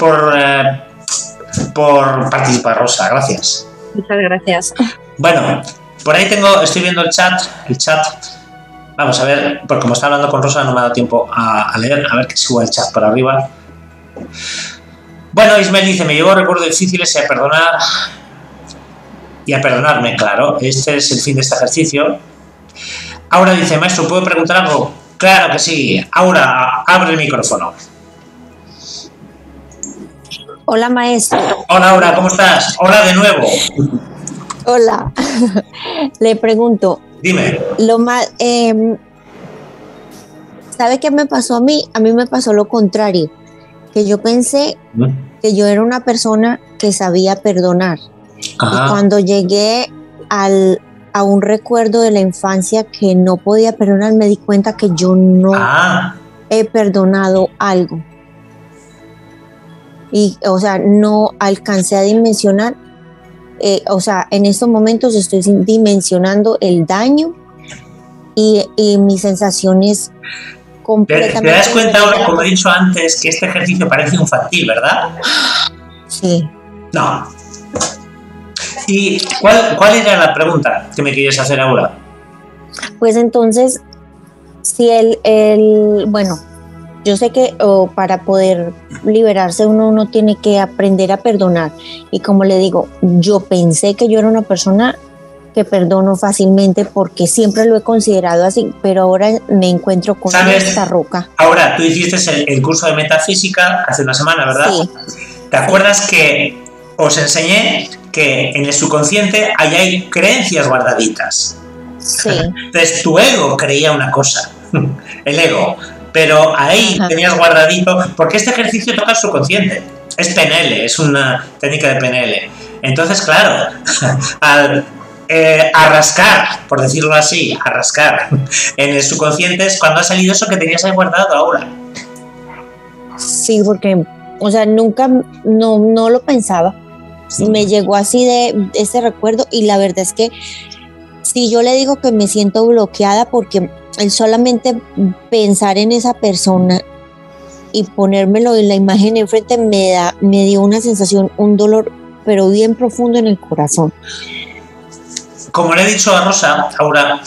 por participar, Rosa, gracias. Muchas gracias. Bueno, por ahí estoy viendo el chat. Vamos a ver, porque como está hablando con Rosa no me ha dado tiempo a leer, a ver que suba el chat para arriba. Bueno, Ismael dice, me llevo recuerdos difíciles y a perdonar y a perdonarme, claro. Este es el fin de este ejercicio. Aura dice, maestro, ¿puedo preguntar algo? Claro que sí. Aura, abre el micrófono. Hola, maestro. Hola, Aura, ¿cómo estás? Hola de nuevo. Hola. Le pregunto. Dime. ¿Sabe qué me pasó a mí? A mí me pasó lo contrario. Que yo pensé que yo era una persona que sabía perdonar. Ajá. Y cuando llegué a un recuerdo de la infancia que no podía perdonar, me di cuenta que yo no he perdonado algo. Y, o sea, no alcancé a dimensionar. O sea, en estos momentos estoy dimensionando el daño y mis sensaciones completamente. ¿Te das cuenta ahora, como he dicho antes, que este ejercicio parece infantil, verdad? Sí. No. ¿Y cuál era la pregunta que me querías hacer ahora? Pues entonces, si bueno, yo sé que para poder liberarse uno tiene que aprender a perdonar. Y como le digo, yo pensé que yo era una persona que perdono fácilmente porque siempre lo he considerado así, pero ahora me encuentro con esta roca. Ahora, tú hiciste el curso de metafísica hace una semana, ¿verdad? Sí. ¿Te acuerdas que os enseñé que en el subconsciente hay creencias guardaditas? Sí. Entonces tu ego creía una cosa, el ego, pero ahí tenías guardadito, porque este ejercicio toca el subconsciente, es PNL, es una técnica de PNL. Entonces, claro, al rascar, por decirlo así, a rascar en el subconsciente es cuando ha salido eso que tenías ahí guardado ahora. Sí, porque, o sea, nunca, no lo pensaba. Me llegó así de ese recuerdo y la verdad es que si yo le digo que me siento bloqueada porque el solamente pensar en esa persona y ponérmelo en la imagen enfrente me dio una sensación, un dolor, pero bien profundo en el corazón. Como le he dicho a Rosa, ahora,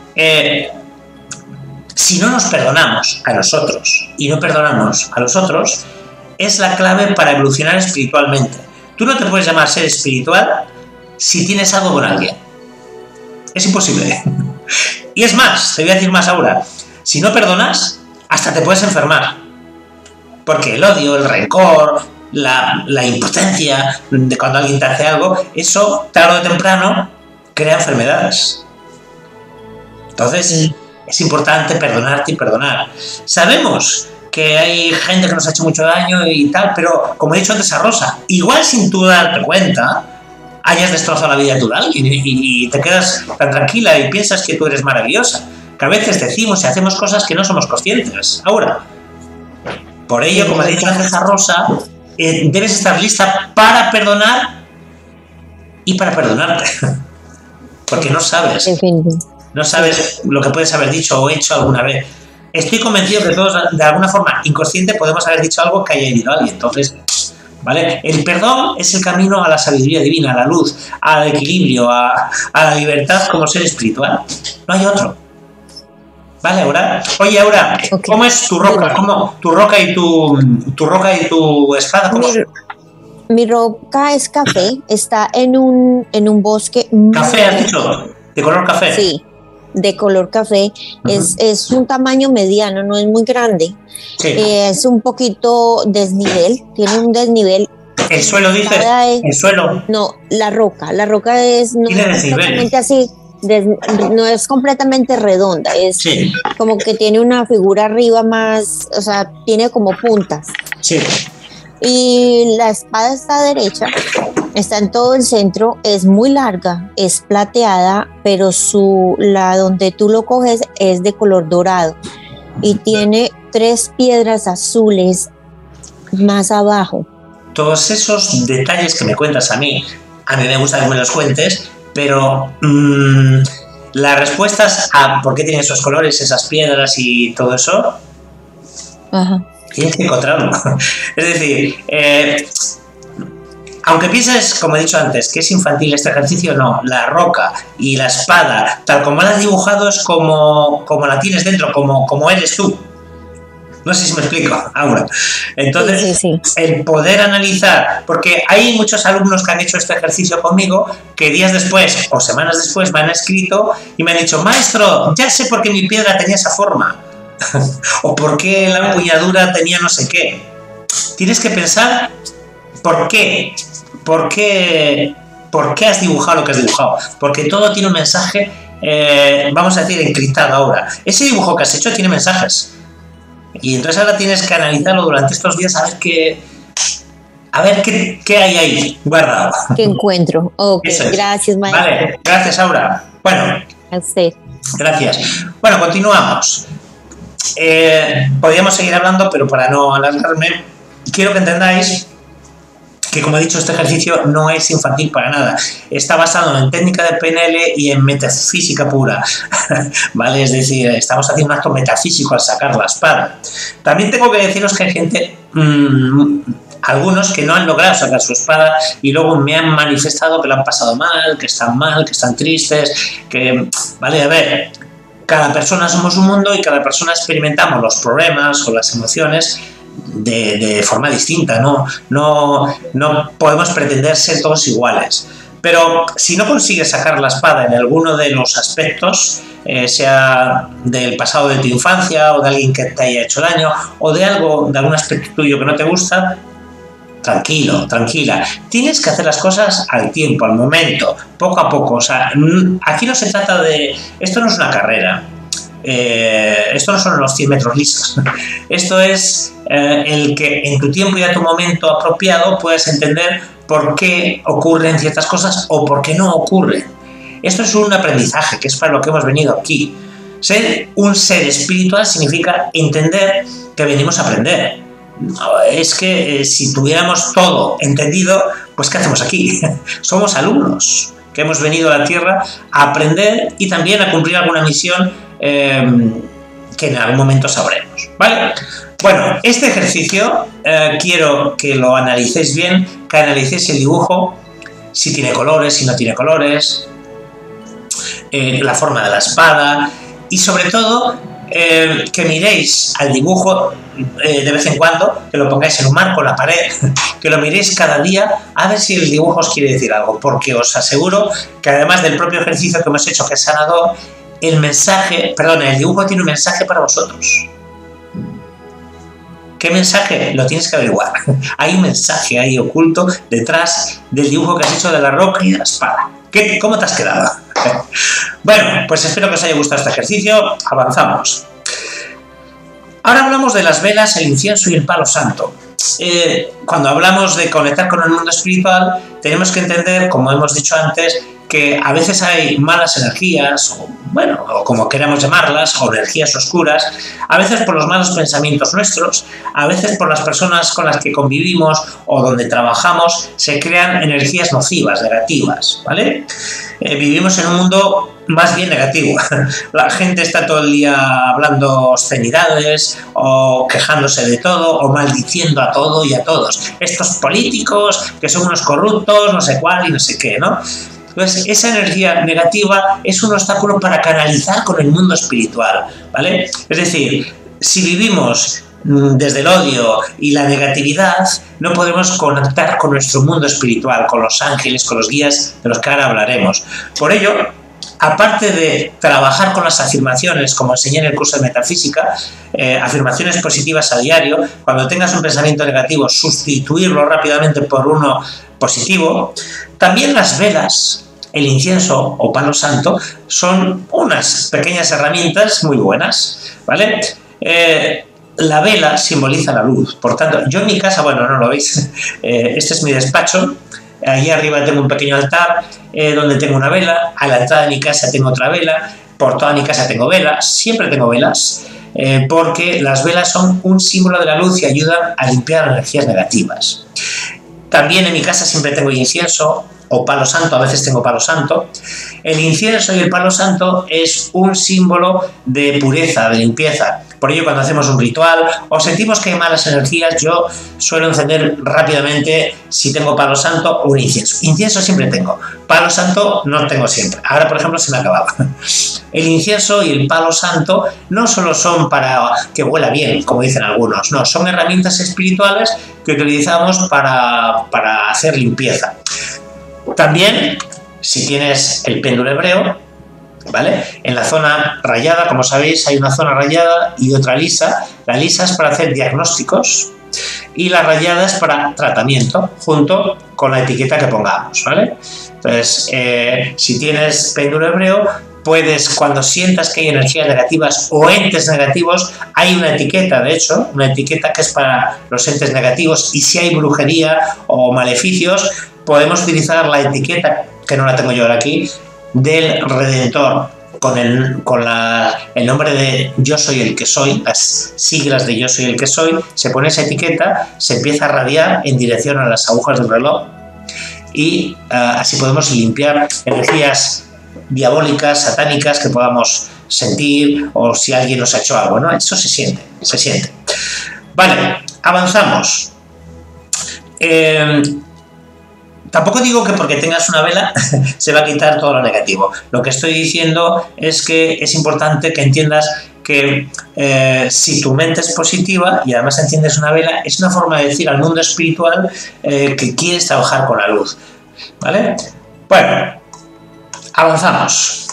si no nos perdonamos a nosotros y no perdonamos a los otros, es la clave para evolucionar espiritualmente. Tú no te puedes llamar ser espiritual si tienes algo con alguien. Es imposible. Y es más, te voy a decir más ahora. Si no perdonas, hasta te puedes enfermar. Porque el odio, el rencor, la impotencia de cuando alguien te hace algo, eso, tarde o temprano, crea enfermedades. Entonces, es importante perdonarte y perdonar. Sabemos que hay gente que nos ha hecho mucho daño y tal, pero como he dicho antes a Rosa, igual sin tú darte cuenta, hayas destrozado la vida de alguien y te quedas tan tranquila y piensas que tú eres maravillosa, que a veces decimos y hacemos cosas que no somos conscientes. Ahora, por ello, como he dicho antes a Rosa, debes estar lista para perdonar y para perdonarte, porque no sabes lo que puedes haber dicho o hecho alguna vez. Estoy convencido que todos, de alguna forma inconsciente, podemos haber dicho algo que haya herido a alguien. Entonces, ¿vale? El perdón es el camino a la sabiduría divina, a la luz, al equilibrio, a la libertad como ser espiritual. No hay otro. ¿Vale, Aura? Oye, Aura, ¿cómo es tu roca? ¿Cómo tu roca y tu espada? ¿Cómo? Mi roca es café, está en un bosque. ¿Café has dicho? ¿De color café? Sí, de color café. Es un tamaño mediano, no es muy grande. Sí. Es un poquito desnivel, tiene un desnivel. ¿El suelo dices? ¿El suelo? No, la roca es no es completamente así, no es completamente redonda, es como que tiene una figura arriba más, o sea, tiene como puntas. Sí. Y la espada está derecha, está en todo el centro, es muy larga, es plateada, pero la donde tú lo coges es de color dorado y tiene 3 piedras azules más abajo. Todos esos detalles que me cuentas a mí me gusta que me los cuentes, pero las respuestas a por qué tienen esos colores, esas piedras y todo eso, Ajá. tienes que encontrarlo. Es decir, aunque pienses, como he dicho antes, que es infantil este ejercicio, no, la roca y la espada, tal como la has dibujado, es como la tienes dentro, como eres tú. No sé si me explico, Aura. Entonces, Sí. el poder analizar, porque hay muchos alumnos que han hecho este ejercicio conmigo, que días después o semanas después me han escrito y me han dicho, maestro, ya sé por qué mi piedra tenía esa forma, o por qué la empuñadura tenía no sé qué. Tienes que pensar por qué has dibujado lo que has dibujado, porque todo tiene un mensaje, vamos a decir, encriptado ahora. Ese dibujo que has hecho tiene mensajes. Y entonces ahora tienes que analizarlo durante estos días a ver qué hay ahí guardado. ¿Qué encuentro? Ok, gracias, maestro. Vale, gracias, Aura. Bueno, A usted. gracias. Bueno, continuamos. Podríamos seguir hablando, pero para no alargarme, quiero que entendáis que, como he dicho, este ejercicio no es infantil para nada. Está basado en técnica de PNL y en metafísica pura, ¿vale? Es decir, estamos haciendo un acto metafísico al sacar la espada. También tengo que deciros que hay gente, algunos que no han logrado sacar su espada y luego me han manifestado que lo han pasado mal, que están tristes, que, vale, a ver, cada persona somos un mundo y cada persona experimentamos los problemas o las emociones de forma distinta, no podemos pretender ser todos iguales. Pero si no consigues sacar la espada en alguno de los aspectos, sea del pasado de tu infancia o de alguien que te haya hecho daño o de algún aspecto tuyo que no te gusta, tranquilo, tranquila. Tienes que hacer las cosas al tiempo, al momento, poco a poco. O sea, aquí no se trata de... Esto no es una carrera. Esto no son los 100 metros lisos. Esto es el que en tu tiempo y a tu momento apropiado puedes entender por qué ocurren ciertas cosas o por qué no ocurren. Esto es un aprendizaje, que es para lo que hemos venido aquí. Ser un ser espiritual significa entender que venimos a aprender. Es que si tuviéramos todo entendido, pues ¿qué hacemos aquí? Somos alumnos que hemos venido a la Tierra a aprender y también a cumplir alguna misión que en algún momento sabremos, ¿vale? Bueno, este ejercicio quiero que lo analicéis bien, que analicéis el dibujo, si tiene colores, si no tiene colores, la forma de la espada y sobre todo que miréis al dibujo de vez en cuando, que lo pongáis en un marco, en la pared, que lo miréis cada día a ver si el dibujo os quiere decir algo, porque os aseguro que además del propio ejercicio que hemos hecho, que es sanador, el dibujo tiene un mensaje para vosotros. ¿Qué mensaje? Lo tienes que averiguar. Hay un mensaje ahí oculto detrás del dibujo que has hecho de la roca y de la espada. ¿Cómo te has quedado? Bueno, pues espero que os haya gustado este ejercicio. Avanzamos. Ahora hablamos de las velas, el incienso y el palo santo. Cuando hablamos de conectar con el mundo espiritual, tenemos que entender, como hemos dicho antes, que a veces hay malas energías, o como queramos llamarlas, o energías oscuras, a veces por los malos pensamientos nuestros, a veces por las personas con las que convivimos o donde trabajamos, se crean energías nocivas, negativas, ¿vale? Vivimos en un mundo más bien negativo. La gente está todo el día hablando obscenidades o quejándose de todo o maldiciendo a todo y a todos. Estos políticos que son unos corruptos, no sé cuál y no sé qué, ¿no? Entonces, esa energía negativa es un obstáculo para canalizar con el mundo espiritual, ¿vale? Es decir, si vivimos desde el odio y la negatividad, no podemos conectar con nuestro mundo espiritual, con los ángeles, con los guías de los que ahora hablaremos. Por ello, aparte de trabajar con las afirmaciones, como enseñé en el curso de metafísica, afirmaciones positivas a diario, cuando tengas un pensamiento negativo, sustituirlo rápidamente por uno positivo. También las velas, el incienso o palo santo son unas pequeñas herramientas muy buenas, ¿vale? La vela simboliza la luz, por tanto, yo en mi casa, bueno, no lo veis, este es mi despacho, allí arriba tengo un pequeño altar donde tengo una vela, a la entrada de mi casa tengo otra vela, por toda mi casa tengo velas, siempre tengo velas. porque las velas son un símbolo de la luz y ayudan a limpiar energías negativas. También en mi casa siempre tengo incienso o palo santo, a veces tengo palo santo. El incienso y el palo santo es un símbolo de pureza, de limpieza. Por ello, cuando hacemos un ritual o sentimos que hay malas energías, yo suelo encender rápidamente, si tengo palo santo, un incienso. Incienso siempre tengo, palo santo no tengo siempre. Ahora, por ejemplo, se me acababa. El incienso y el palo santo no solo son para que huela bien, como dicen algunos, no, son herramientas espirituales que utilizamos para hacer limpieza. También, si tienes el péndulo hebreo, ¿vale? En la zona rayada, como sabéis, hay una zona rayada y otra lisa. La lisa es para hacer diagnósticos y la rayada es para tratamiento, junto con la etiqueta que pongamos, ¿vale? Entonces, si tienes péndulo hebreo, puedes, cuando sientas que hay energías negativas o entes negativos, hay una etiqueta, de hecho, una etiqueta que es para los entes negativos, y si hay brujería o maleficios, podemos utilizar la etiqueta, que no la tengo yo ahora aquí, del Redentor, con el nombre de Yo Soy el que Soy, las siglas de Yo Soy el que Soy, se pone esa etiqueta, se empieza a radiar en dirección a las agujas del reloj, y así podemos limpiar energías diabólicas, satánicas que podamos sentir, o si alguien nos ha hecho algo, ¿no? Eso se siente. Vale, avanzamos. Tampoco digo que porque tengas una vela se va a quitar todo lo negativo. Lo que estoy diciendo es que es importante que entiendas que si tu mente es positiva y además enciendes una vela, es una forma de decir al mundo espiritual que quieres trabajar con la luz, ¿vale? Bueno, avanzamos.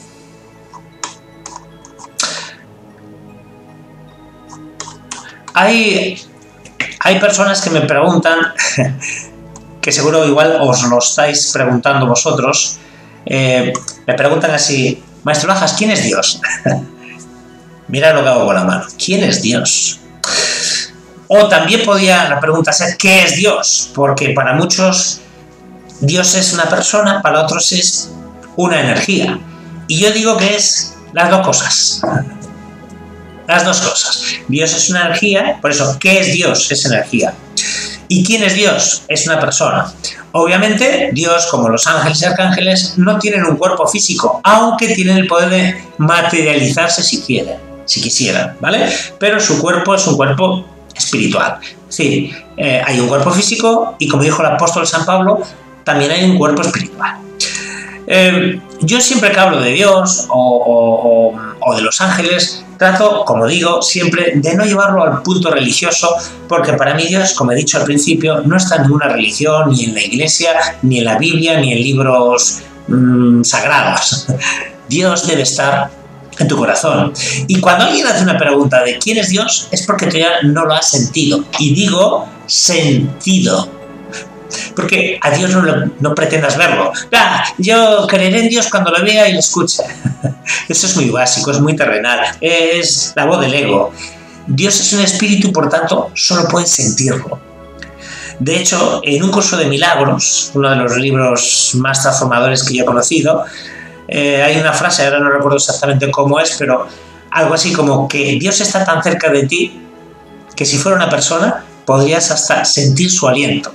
Hay personas que me preguntan, que seguro igual os lo estáis preguntando vosotros, me preguntan así: Maestro Lajas, ¿quién es Dios? Mira lo que hago con la mano. ¿Quién es Dios? O también podía la pregunta ser: ¿qué es Dios? Porque para muchos Dios es una persona, para otros es una energía. Y yo digo que es las dos cosas. Las dos cosas. Dios es una energía, por eso, ¿qué es Dios? Es energía. ¿Y quién es Dios? Es una persona. Obviamente, Dios, como los ángeles y arcángeles, no tienen un cuerpo físico, aunque tienen el poder de materializarse si quisieran, ¿vale? Pero su cuerpo es un cuerpo espiritual. Es decir, hay un cuerpo físico y, como dijo el apóstol San Pablo, también hay un cuerpo espiritual. Yo siempre que hablo de Dios o de los ángeles, trato, como digo, siempre de no llevarlo al punto religioso, porque para mí Dios, como he dicho al principio, no está en ninguna religión, ni en la iglesia, ni en la Biblia, ni en libros sagrados. Dios debe estar en tu corazón. Y cuando alguien hace una pregunta de ¿quién es Dios?, es porque tú ya no lo has sentido. Y digo sentido. Porque a Dios no pretendas verlo. Yo creeré en Dios cuando lo vea y lo escuche. Eso es muy básico, es muy terrenal. Es la voz del ego. Dios es un espíritu y por tanto solo puedes sentirlo. De hecho, en un curso de milagros, uno de los libros más transformadores que yo he conocido, hay una frase, ahora no recuerdo exactamente cómo es, pero algo así como que Dios está tan cerca de ti que si fuera una persona podrías hasta sentir su aliento.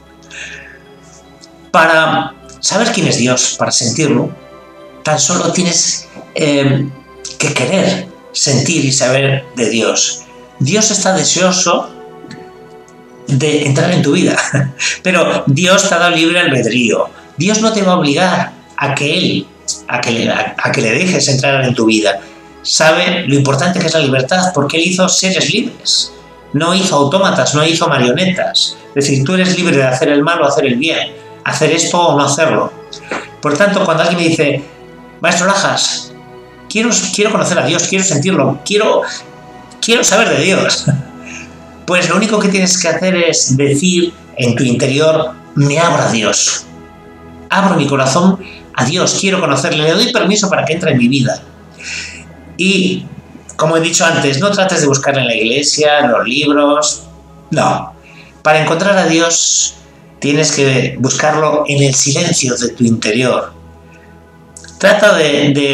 Para saber quién es Dios, para sentirlo, tan solo tienes que querer sentir y saber de Dios. Dios está deseoso de entrar en tu vida, pero Dios te ha dado libre albedrío. Dios no te va a obligar a que le dejes entrar en tu vida. Sabe lo importante que es la libertad, porque Él hizo seres libres. No hizo autómatas, no hizo marionetas. Es decir, tú eres libre de hacer el mal o hacer el bien, hacer esto o no hacerlo. Por tanto, cuando alguien me dice: Maestro Lajas, quiero conocer a Dios, quiero sentirlo, quiero saber de Dios, pues lo único que tienes que hacer es decir en tu interior: me abro a Dios, abro mi corazón a Dios, quiero conocerle, le doy permiso para que entre en mi vida. Y, como he dicho antes, no trates de buscarle en la iglesia, en los libros, no. Para encontrar a Dios tienes que buscarlo en el silencio de tu interior. Trata de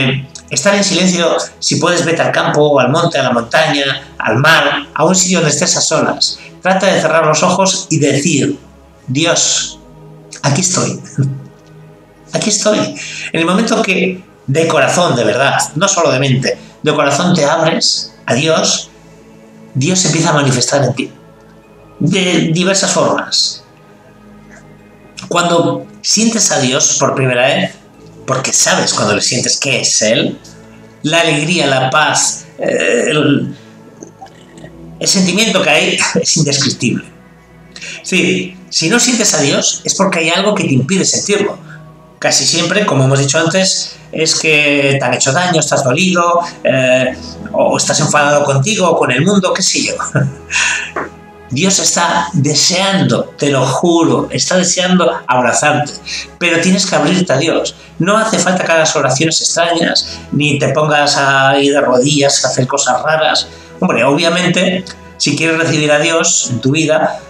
Estar en silencio, si puedes, vete al campo, al monte, a la montaña, al mar, a un sitio donde estés a solas. Trata de cerrar los ojos y decir: Dios, aquí estoy. Aquí estoy. En el momento que de corazón, de verdad, no solo de mente, de corazón te abres a Dios, Dios se empieza a manifestar en ti de diversas formas. Cuando sientes a Dios por primera vez, porque sabes cuando le sientes que es Él, la alegría, la paz, el sentimiento que hay es indescriptible. Sí, si no sientes a Dios es porque hay algo que te impide sentirlo. Casi siempre, como hemos dicho antes, es que te han hecho daño, estás dolido, o estás enfadado contigo o con el mundo, qué sé yo. Dios está deseando, te lo juro, está deseando abrazarte, pero tienes que abrirte a Dios. No hace falta que hagas oraciones extrañas, ni te pongas ahí de rodillas a hacer cosas raras. Hombre, obviamente, si quieres recibir a Dios en tu vida,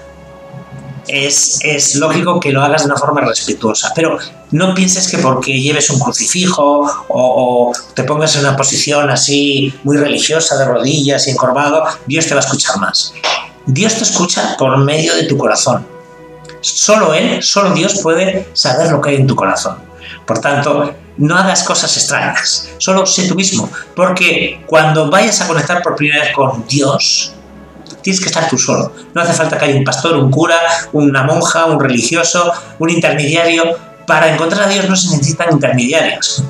es lógico que lo hagas de una forma respetuosa, pero no pienses que porque lleves un crucifijo o te pongas en una posición así muy religiosa, de rodillas y encorvado, Dios te va a escuchar más. Dios te escucha por medio de tu corazón. Solo Él, solo Dios puede saber lo que hay en tu corazón. Por tanto, no hagas cosas extrañas, solo sé tú mismo, porque cuando vayas a conectar por primera vez con Dios, tienes que estar tú solo. No hace falta que haya un pastor, un cura, una monja, un religioso, un intermediario. Para encontrar a Dios no se necesitan intermediarios.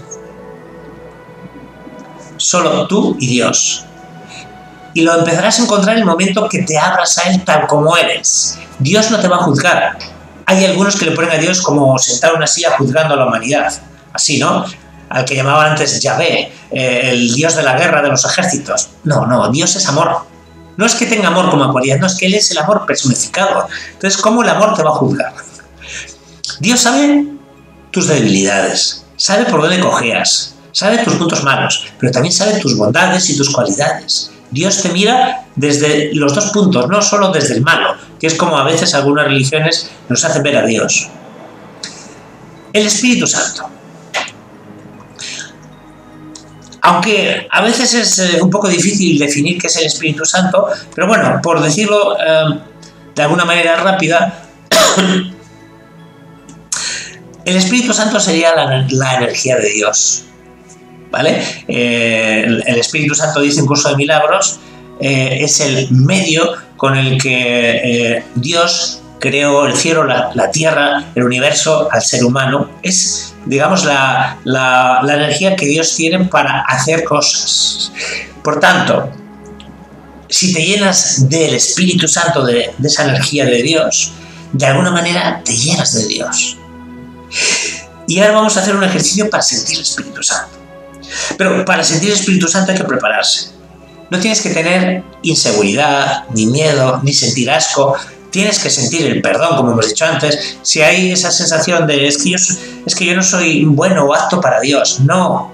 Solo tú y Dios. Y lo empezarás a encontrar en el momento que te abras a Él tal como eres. Dios no te va a juzgar. Hay algunos que le ponen a Dios como sentado en una silla juzgando a la humanidad. Así, ¿no? Al que llamaban antes Yahvé, el Dios de la guerra, de los ejércitos. No, Dios es amor. No es que tenga amor como Apollías, no, es que Él es el amor personificado. Entonces, ¿cómo el amor te va a juzgar? Dios sabe tus debilidades, sabe por dónde cojeas, sabe tus puntos malos, pero también sabe tus bondades y tus cualidades. Dios te mira desde los dos puntos, no solo desde el malo, que es como a veces algunas religiones nos hacen ver a Dios. El Espíritu Santo. Aunque a veces es un poco difícil definir qué es el Espíritu Santo, pero bueno, por decirlo de alguna manera rápida, el Espíritu Santo sería la energía de Dios. ¿Vale? El Espíritu Santo, dice en Curso de Milagros, es el medio con el que Dios creó el cielo, la tierra, el universo, al ser humano. Es, digamos, la energía que Dios tiene para hacer cosas. Por tanto, si te llenas del Espíritu Santo, de esa energía de Dios, de alguna manera te llenas de Dios. Y ahora vamos a hacer un ejercicio para sentir el Espíritu Santo. Pero para sentir el Espíritu Santo hay que prepararse. No tienes que tener inseguridad, ni miedo, ni sentir asco. Tienes que sentir el perdón, como hemos dicho antes. Si hay esa sensación de es que yo no soy bueno o apto para Dios. No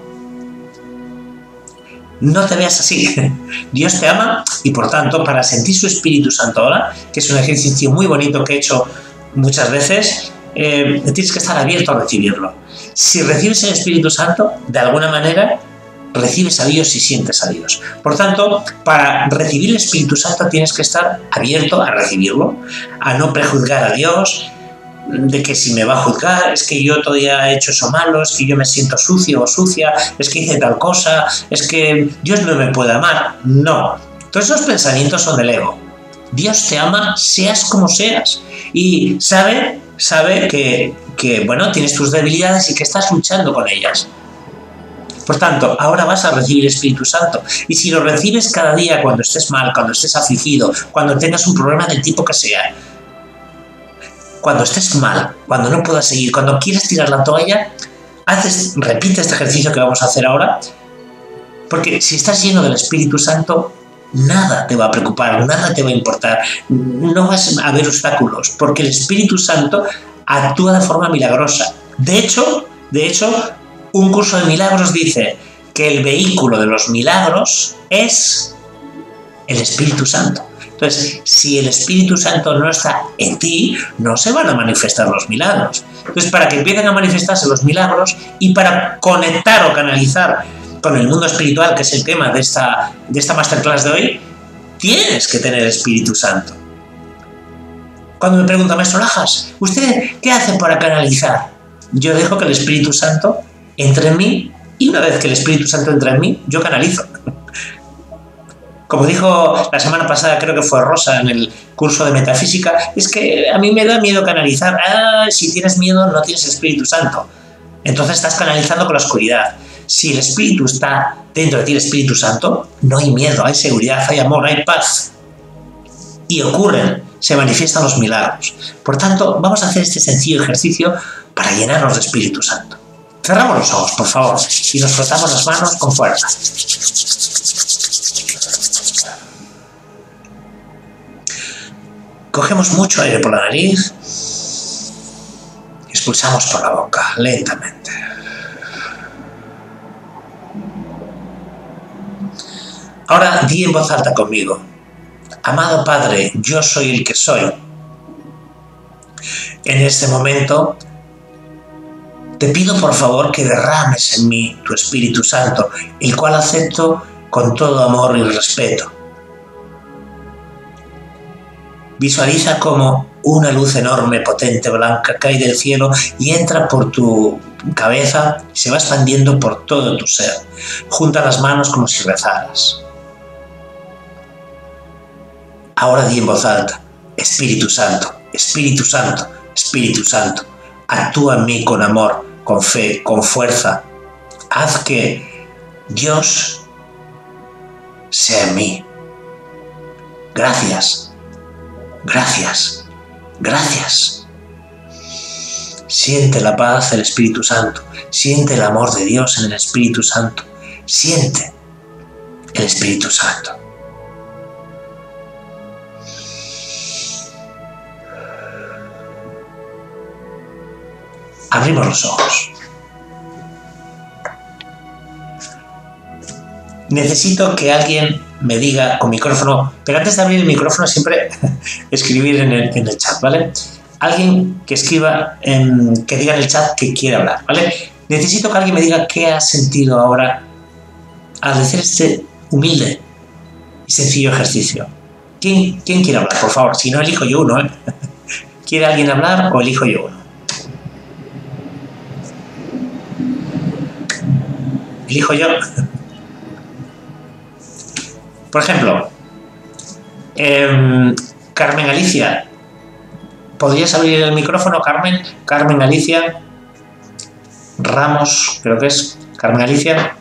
te veas así. Dios te ama y por tanto, para sentir su Espíritu Santo ahora, que es un ejercicio muy bonito que he hecho muchas veces, tienes que estar abierto a recibirlo. Si recibes el Espíritu Santo, de alguna manera recibes a Dios y sientes a Dios. Por tanto, para recibir el Espíritu Santo tienes que estar abierto a recibirlo, a no prejuzgar a Dios, de que si me va a juzgar, es que yo todavía he hecho eso malo, es que yo me siento sucio o sucia, es que hice tal cosa, es que Dios no me puede amar. No, todos esos pensamientos son del ego. Dios te ama, seas como seas, y sabe que bueno, tienes tus debilidades y que estás luchando con ellas. Por tanto, ahora vas a recibir el Espíritu Santo, y si lo recibes cada día, cuando estés mal, cuando estés afligido, cuando tengas un problema del tipo que sea, cuando estés mal, cuando no puedas seguir, cuando quieras tirar la toalla, repite este ejercicio que vamos a hacer ahora, porque si estás lleno del Espíritu Santo, nada te va a preocupar, nada te va a importar, no vas a ver obstáculos, porque el Espíritu Santo actúa de forma milagrosa. De hecho, un curso de milagros dice que el vehículo de los milagros es el Espíritu Santo. Entonces, si el Espíritu Santo no está en ti, no se van a manifestar los milagros. Entonces, para que empiecen a manifestarse los milagros y para conectar o canalizar con el mundo espiritual, que es el tema de esta masterclass de hoy, tienes que tener Espíritu Santo. Cuando me pregunta, maestro Lajas, ¿usted qué hace para canalizar? Yo dejo que el Espíritu Santo entre en mí, y una vez que el Espíritu Santo entra en mí, yo canalizo. Como dijo la semana pasada, creo que fue Rosa en el curso de metafísica, es que a mí me da miedo canalizar. Si tienes miedo no tienes Espíritu Santo. Entonces estás canalizando con la oscuridad. Si el Espíritu está dentro de ti, el Espíritu Santo, no hay miedo, hay seguridad, hay amor, hay paz. Y se manifiestan los milagros. Por tanto, vamos a hacer este sencillo ejercicio para llenarnos de Espíritu Santo. Cerramos los ojos, por favor, y nos frotamos las manos con fuerza. Cogemos mucho aire por la nariz y expulsamos por la boca, lentamente. Ahora di en voz alta conmigo. Amado Padre, yo soy el que soy. En este momento te pido por favor que derrames en mí tu Espíritu Santo, el cual acepto con todo amor y respeto. Visualiza como una luz enorme, potente, blanca, cae del cielo y entra por tu cabeza y se va expandiendo por todo tu ser. Junta las manos como si rezaras. Ahora di en voz alta, Espíritu Santo, Espíritu Santo, Espíritu Santo, actúa en mí con amor, con fe, con fuerza. Haz que Dios sea en mí. Gracias, gracias, gracias. Siente la paz del Espíritu Santo, siente el amor de Dios en el Espíritu Santo, siente el Espíritu Santo. Abrimos los ojos. Necesito que alguien me diga con micrófono, pero antes de abrir el micrófono siempre escribir en el chat, ¿vale? Alguien que escriba, que diga en el chat que quiere hablar, ¿vale? Necesito que alguien me diga qué ha sentido ahora al hacer este humilde y sencillo ejercicio. ¿Quién quiere hablar, por favor? Si no, elijo yo uno, ¿eh? ¿Quiere alguien hablar o elijo yo uno? Elijo yo. Por ejemplo, Carmen Alicia. ¿Podrías abrir el micrófono, Carmen? Carmen Alicia Ramos, creo que es Carmen Alicia.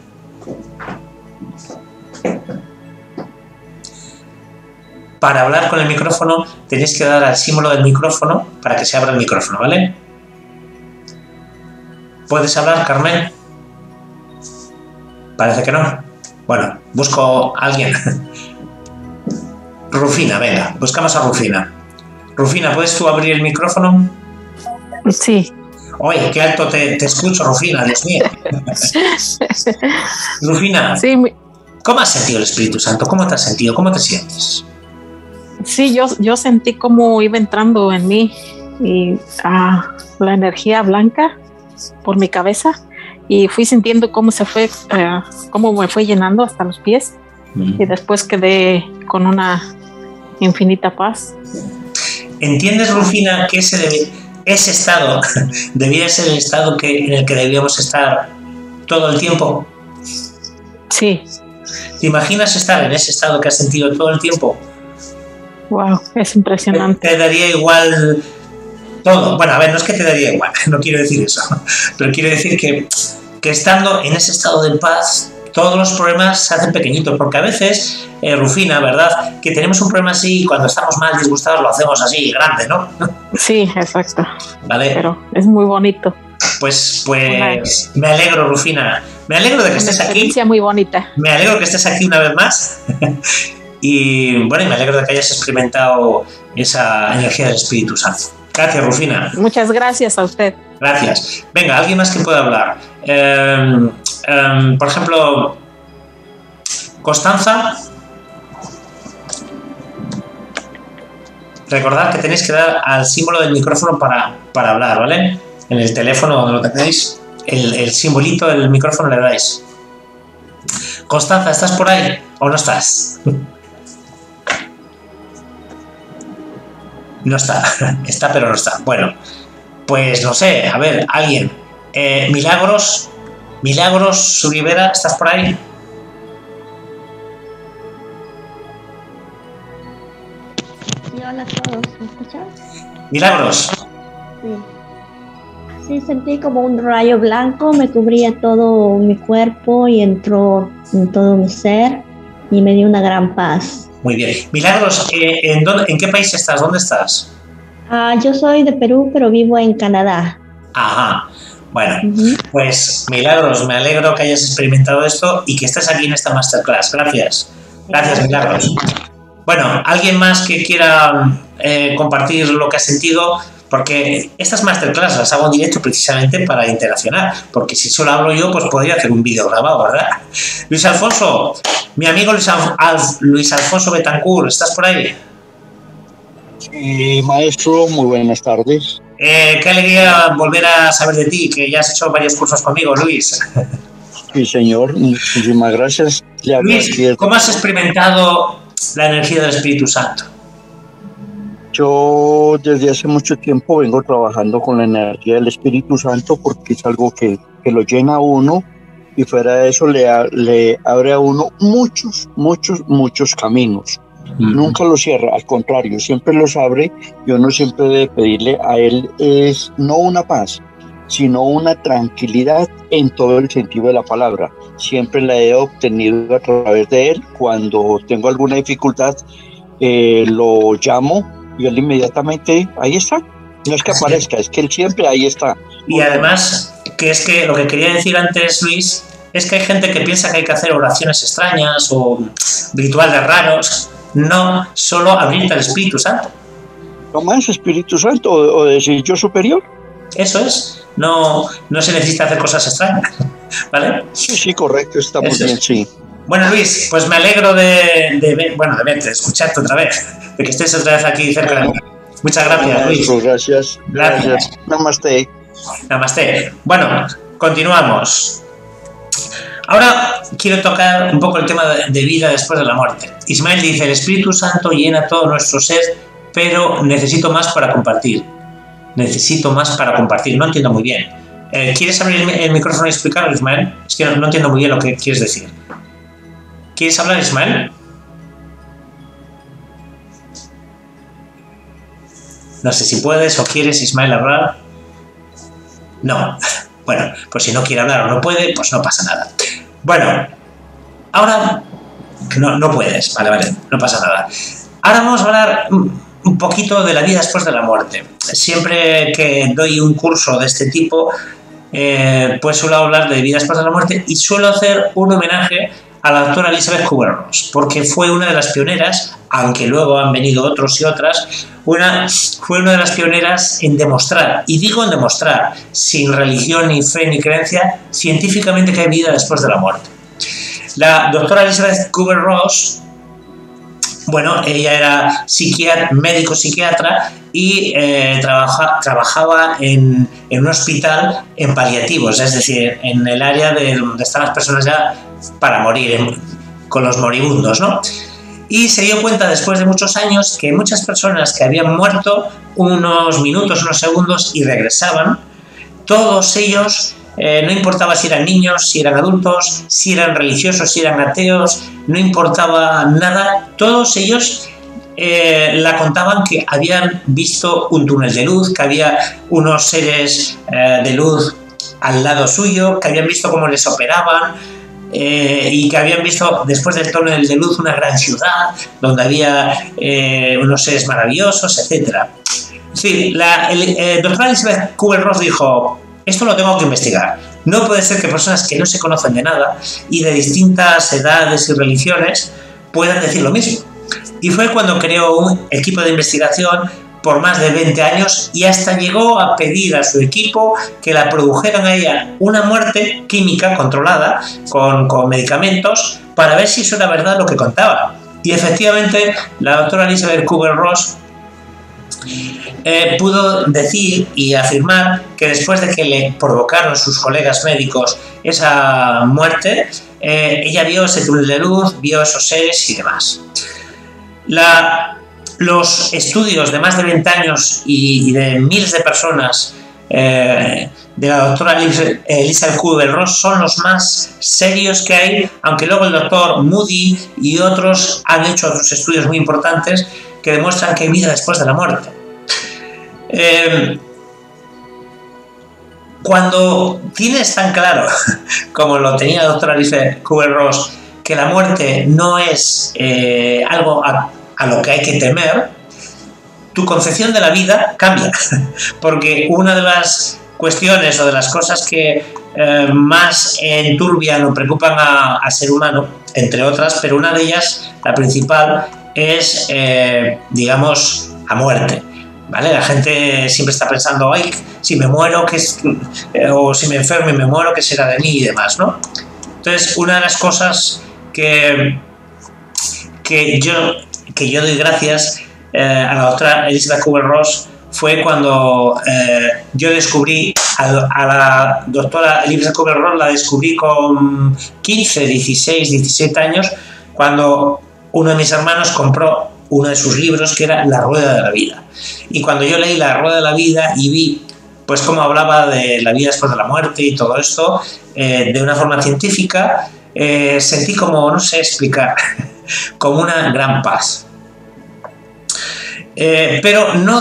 Para hablar con el micrófono tenéis que dar al símbolo del micrófono para que se abra el micrófono, ¿vale? ¿Puedes hablar, Carmen? Parece que no. Bueno, busco a alguien. Rufina, venga, buscamos a Rufina. Rufina, ¿puedes tú abrir el micrófono? Sí. Oye, qué alto te escucho, Rufina, Dios mío. Rufina, sí, ¿cómo has sentido el Espíritu Santo? ¿Cómo te has sentido? ¿Cómo te sientes? Sí, yo sentí cómo iba entrando en mí y la energía blanca por mi cabeza. Y fui sintiendo cómo cómo me fue llenando hasta los pies. Y después quedé con una infinita paz. ¿Entiendes, Rufina, que ese estado debía ser el estado en el que debíamos estar todo el tiempo? Sí. ¿Te imaginas estar en ese estado que has sentido todo el tiempo? Wow, es impresionante. Te daría igual todo. Bueno, a ver, no es que te daría igual, no quiero decir eso, pero quiero decir que estando en ese estado de paz, todos los problemas se hacen pequeñitos, porque a veces, Rufina, ¿verdad? Que tenemos un problema así y cuando estamos mal disgustados lo hacemos así, grande, ¿no? Sí, exacto. ¿Vale? Pero es muy bonito. Pues me alegro, Rufina. Me alegro de que estés aquí. Una experiencia muy bonita. Me alegro que estés aquí una vez más. Y bueno, y me alegro de que hayas experimentado esa energía del Espíritu Santo. Gracias, Rufina. Muchas gracias a usted. Gracias. Venga, alguien más que pueda hablar. Por ejemplo, Constanza. Recordad que tenéis que dar al símbolo del micrófono para hablar, ¿vale? En el teléfono donde lo tenéis, el simbolito del micrófono le dais. Constanza, ¿estás por ahí o no estás? No está, está pero no está. Bueno, pues no sé, a ver, alguien. Milagros Rivera, ¿estás por ahí? Sí, hola a todos, ¿me escuchan? Milagros. Sí, sentí como un rayo blanco, me cubría todo mi cuerpo y entró en todo mi ser y me dio una gran paz. Muy bien. Milagros, ¿en qué país estás? ¿Dónde estás? Yo soy de Perú, pero vivo en Canadá. Ajá. Bueno, pues Milagros, me alegro que hayas experimentado esto y que estés aquí en esta masterclass. Gracias. Gracias, Milagros. Bueno, ¿alguien más que quiera compartir lo que ha sentido? Porque estas masterclass las hago en directo precisamente para interaccionar, porque si solo hablo yo, pues podría hacer un vídeo grabado, ¿verdad? Luis Alfonso, mi amigo Luis Alfonso Betancourt, ¿estás por ahí? Sí, maestro, muy buenas tardes. Qué alegría volver a saber de ti, que ya has hecho varios cursos conmigo, Luis. Sí, señor, muchísimas gracias. Luis, ¿cómo has experimentado la energía del Espíritu Santo? Yo desde hace mucho tiempo vengo trabajando con la energía del Espíritu Santo porque es algo que lo llena a uno y fuera de eso le abre a uno muchos caminos. Nunca los cierra, al contrario, siempre los abre y uno siempre debe pedirle a él es no una paz, sino una tranquilidad en todo el sentido de la palabra. Siempre la he obtenido a través de él. Cuando tengo alguna dificultad, lo llamo y él inmediatamente ahí está. No es que aparezca, es que él siempre ahí está. Y además, que es que lo que quería decir antes, Luis, es que hay gente que piensa que hay que hacer oraciones extrañas o rituales raros. No, solo abrirte al Espíritu Santo. ¿No más Espíritu Santo o decir yo superior? Eso es. No se necesita hacer cosas extrañas, ¿vale? Sí, correcto, está muy bien, sí. Bueno, Luis, pues me alegro de verte, de escucharte otra vez, de que estés otra vez aquí cerca de mí. Muchas gracias, Luis. Gracias. Namaste. Namaste. Bueno, continuamos. Ahora quiero tocar un poco el tema de vida después de la muerte. Ismael dice, el Espíritu Santo llena todo nuestro ser, pero necesito más para compartir. Necesito más para compartir. No entiendo muy bien. ¿Quieres abrir el micrófono y explicarlo, Ismael? Es que no entiendo muy bien lo que quieres decir. ¿Quieres hablar, Ismael? No sé si puedes o quieres, Ismael, hablar. No. Bueno, pues si no quiere hablar o no puede, pues no pasa nada. Bueno, ahora no puedes, vale, no pasa nada. Ahora vamos a hablar un poquito de la vida después de la muerte. Siempre que doy un curso de este tipo, pues suelo hablar de vida después de la muerte y suelo hacer un homenaje a la doctora Elizabeth Kubler-Ross, porque fue una de las pioneras, aunque luego han venido otros y otras, fue una de las pioneras en demostrar, y digo en demostrar, sin religión, ni fe, ni creencia, científicamente que hay vida después de la muerte. La doctora Elizabeth Kubler-Ross, bueno, ella era médico psiquiatra y trabajaba en un hospital en paliativos, es decir, en el área de donde están las personas ya para morir, con los moribundos, ¿no? Y se dio cuenta después de muchos años que muchas personas que habían muerto unos minutos, unos segundos y regresaban, todos ellos, no importaba si eran niños, si eran adultos, si eran religiosos, si eran ateos, no importaba nada, todos ellos la contaban que habían visto un túnel de luz, que había unos seres de luz al lado suyo, que habían visto cómo les operaban, y que habían visto después del túnel de luz una gran ciudad donde había unos seres maravillosos, etc. Es decir, el doctor Elizabeth Kubler-Ross dijo, esto lo tengo que investigar. No puede ser que personas que no se conocen de nada y de distintas edades y religiones puedan decir lo mismo. Y fue cuando creó un equipo de investigación por más de 20 años y hasta llegó a pedir a su equipo que la produjeran a ella una muerte química controlada con medicamentos para ver si eso era verdad lo que contaba. Y efectivamente la doctora Elizabeth Kubler-Ross pudo decir y afirmar que después de que le provocaron sus colegas médicos esa muerte, ella vio ese túnel de luz, vio esos seres y demás. Los estudios de más de 20 años y de miles de personas de la doctora Elizabeth Kubler-Ross son los más serios que hay, aunque luego el doctor Moody y otros han hecho otros estudios muy importantes que demuestran que hay vida después de la muerte. Cuando tienes tan claro, como lo tenía la doctora Elizabeth Kubler-Ross, que la muerte no es algo a lo que hay que temer, tu concepción de la vida cambia, porque una de las cuestiones o de las cosas que más enturbian o preocupan al ser humano, entre otras, pero una de ellas, la principal, es, digamos, la muerte. ¿Vale? La gente siempre está pensando, ay, si me muero, o si me enfermo y me muero, ¿qué será de mí? Y demás, ¿no? Entonces, una de las cosas que yo doy gracias a la doctora Elizabeth Kubler-Ross fue cuando yo descubrí a la doctora Elizabeth Kubler-Ross, la descubrí con 15, 16, 17 años, cuando uno de mis hermanos compró uno de sus libros, que era La Rueda de la Vida. Y cuando yo leí La Rueda de la Vida y vi pues cómo hablaba de la vida después de la muerte y todo esto, de una forma científica, sentí como, no sé explicar, como una gran paz. Pero no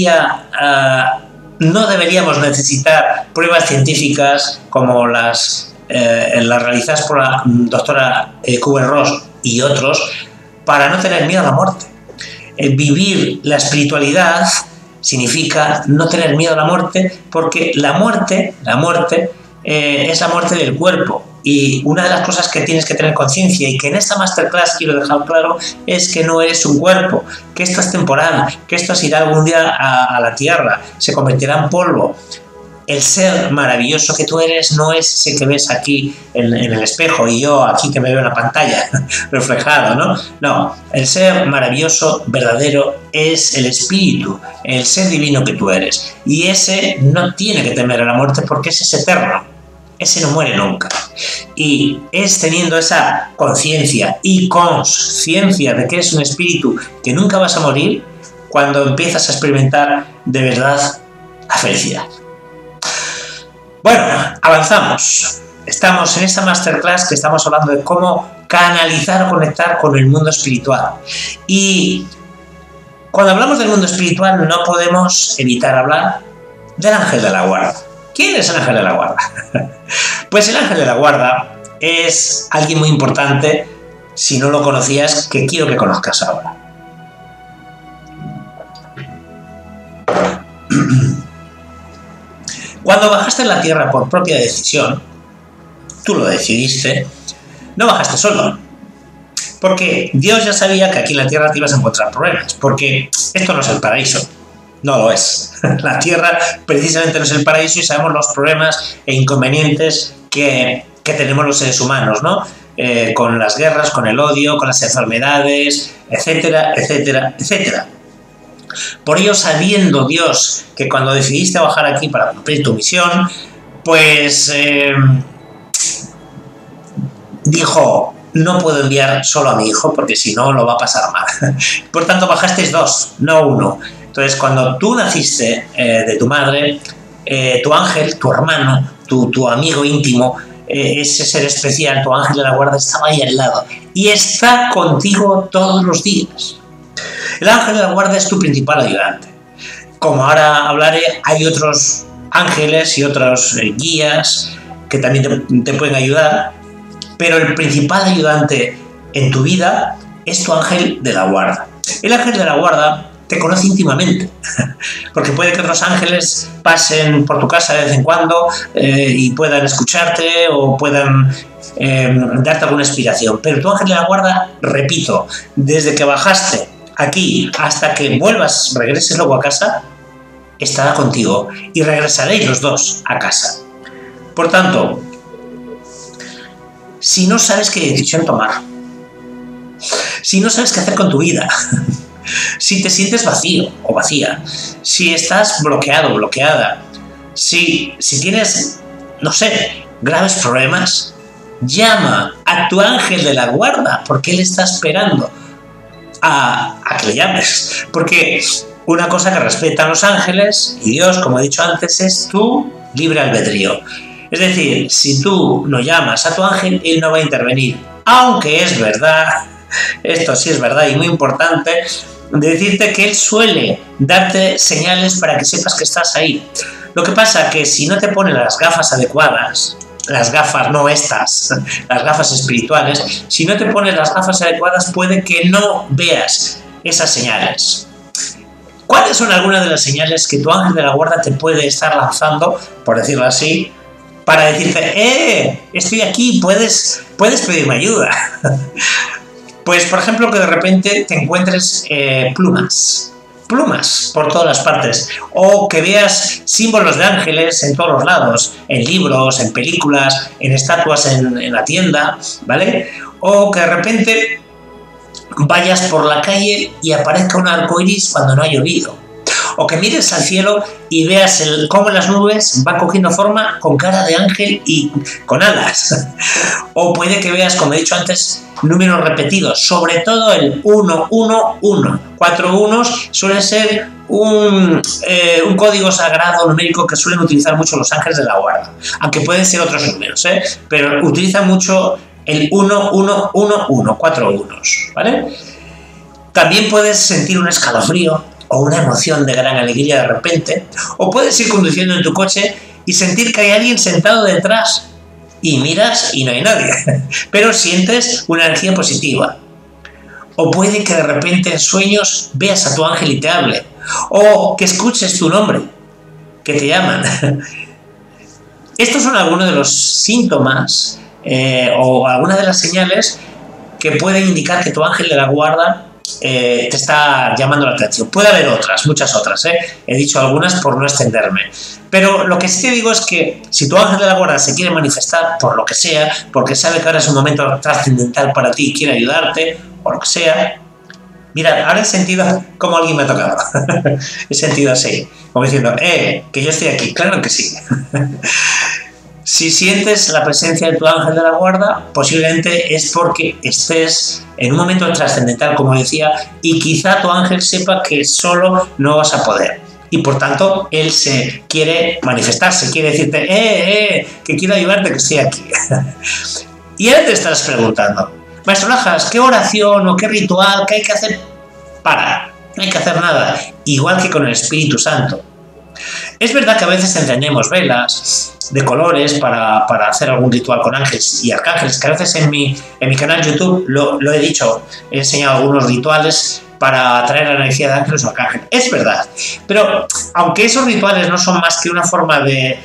deberíamos necesitar pruebas científicas como las realizadas por la doctora Kubler-Ross y otros para no tener miedo a la muerte. Vivir la espiritualidad significa no tener miedo a la muerte, porque la muerte es la muerte del cuerpo. Y una de las cosas que tienes que tener conciencia, y que en esta masterclass quiero dejar claro, es que no eres un cuerpo, que esto es temporal, que esto se irá algún día a la tierra, se convertirá en polvo. El ser maravilloso que tú eres no es ese que ves aquí en el espejo y yo aquí que me veo en la pantalla reflejado, ¿no? No, el ser maravilloso, verdadero, es el espíritu, el ser divino que tú eres. Y ese no tiene que temer a la muerte porque ese es eterno, ese no muere nunca. Y es teniendo esa conciencia y consciencia de que eres un espíritu que nunca vas a morir cuando empiezas a experimentar de verdad la felicidad. Bueno, avanzamos. Estamos en esta masterclass que estamos hablando de cómo canalizar o conectar con el mundo espiritual. Y cuando hablamos del mundo espiritual no podemos evitar hablar del ángel de la guarda. ¿Quién es el ángel de la guarda? Pues el ángel de la guarda es alguien muy importante, si no lo conocías, que quiero que conozcas ahora. Cuando bajaste en la tierra por propia decisión, tú lo decidiste, no bajaste solo. Porque Dios ya sabía que aquí en la tierra te ibas a encontrar problemas, porque esto no es el paraíso, no lo es. La tierra precisamente no es el paraíso y sabemos los problemas e inconvenientes que tenemos los seres humanos, ¿no? Con las guerras, con el odio, con las enfermedades, etcétera, etcétera, etcétera. Por ello, sabiendo Dios que cuando decidiste bajar aquí para cumplir tu misión, pues dijo, no puedo enviar solo a mi hijo porque si no lo va a pasar mal. Por tanto, bajasteis dos, no uno. Entonces, cuando tú naciste de tu madre, tu ángel, tu hermano, tu amigo íntimo, ese ser especial, tu ángel de la guarda, estaba ahí al lado y está contigo todos los días. El ángel de la guarda es tu principal ayudante. Como ahora hablaré, hay otros ángeles y otros guías que también te pueden ayudar, pero el principal ayudante en tu vida es tu ángel de la guarda. El ángel de la guarda te conoce íntimamente, porque puede que otros ángeles pasen por tu casa de vez en cuando y puedan escucharte o puedan darte alguna inspiración, pero tu ángel de la guarda, repito, desde que bajaste aquí hasta que regreses luego a casa, estará contigo y regresaréis los dos a casa. Por tanto, si no sabes qué decisión tomar, si no sabes qué hacer con tu vida, si te sientes vacío o vacía, si estás bloqueado o bloqueada, si tienes, no sé, graves problemas, llama a tu ángel de la guarda, porque él está esperando a que le llames. Porque una cosa que respetan los ángeles y Dios, como he dicho antes, es tu libre albedrío. Es decir, si tú no llamas a tu ángel, él no va a intervenir. Aunque es verdad, esto sí es verdad y muy importante, decirte que él suele darte señales para que sepas que estás ahí. Lo que pasa que si no te pones las gafas adecuadas, las gafas no estas, las gafas espirituales, si no te pones las gafas adecuadas puede que no veas esas señales. ¿Cuáles son algunas de las señales que tu ángel de la guarda te puede estar lanzando, por decirlo así, para decirte, estoy aquí, puedes pedirme ayuda? Pues, por ejemplo, que de repente te encuentres plumas por todas las partes, o que veas símbolos de ángeles en todos los lados, en libros, en películas, en estatuas en la tienda, ¿vale? O que de repente vayas por la calle y aparezca un arco iris cuando no ha llovido, o que mires al cielo y veas cómo las nubes van cogiendo forma con cara de ángel y con alas. O puede que veas, como he dicho antes, números repetidos, sobre todo el 111. 4 unos suele ser un código sagrado numérico que suelen utilizar mucho los ángeles de la guarda, aunque pueden ser otros números, pero utilizan mucho el 1111, 4 unos, ¿vale? También puedes sentir un escalofrío o una emoción de gran alegría de repente, o puedes ir conduciendo en tu coche y sentir que hay alguien sentado detrás y miras y no hay nadie, pero sientes una energía positiva. O puede que de repente en sueños veas a tu ángel y te hable, o que escuches tu nombre, que te llaman. Estos son algunos de los síntomas o algunas de las señales que pueden indicar que tu ángel de la guarda te está llamando la atención. Puede haber otras, muchas otras, he dicho algunas por no extenderme, pero lo que sí te digo es que si tu ángel de la guarda se quiere manifestar por lo que sea, porque sabe que ahora es un momento trascendental para ti y quiere ayudarte, o lo que sea, mira, ahora he sentido como alguien me ha tocado. He sentido así, como diciendo, que yo estoy aquí. Claro que sí. Si sientes la presencia de tu ángel de la guarda, posiblemente es porque estés en un momento trascendental, como decía, y quizá tu ángel sepa que solo no vas a poder. Y por tanto, él se quiere manifestarse, quiere decirte, que quiero ayudarte, que estoy aquí. Y ahora te estarás preguntando, Maestro Lajas, ¿qué oración o qué ritual, qué hay que hacer para? No hay que hacer nada, igual que con el Espíritu Santo. Es verdad que a veces encendemos velas de colores para hacer algún ritual con ángeles y arcángeles, que a veces en mi canal YouTube lo he dicho, he enseñado algunos rituales para atraer la energía de ángeles o arcángeles. Es verdad, pero aunque esos rituales no son más que una forma de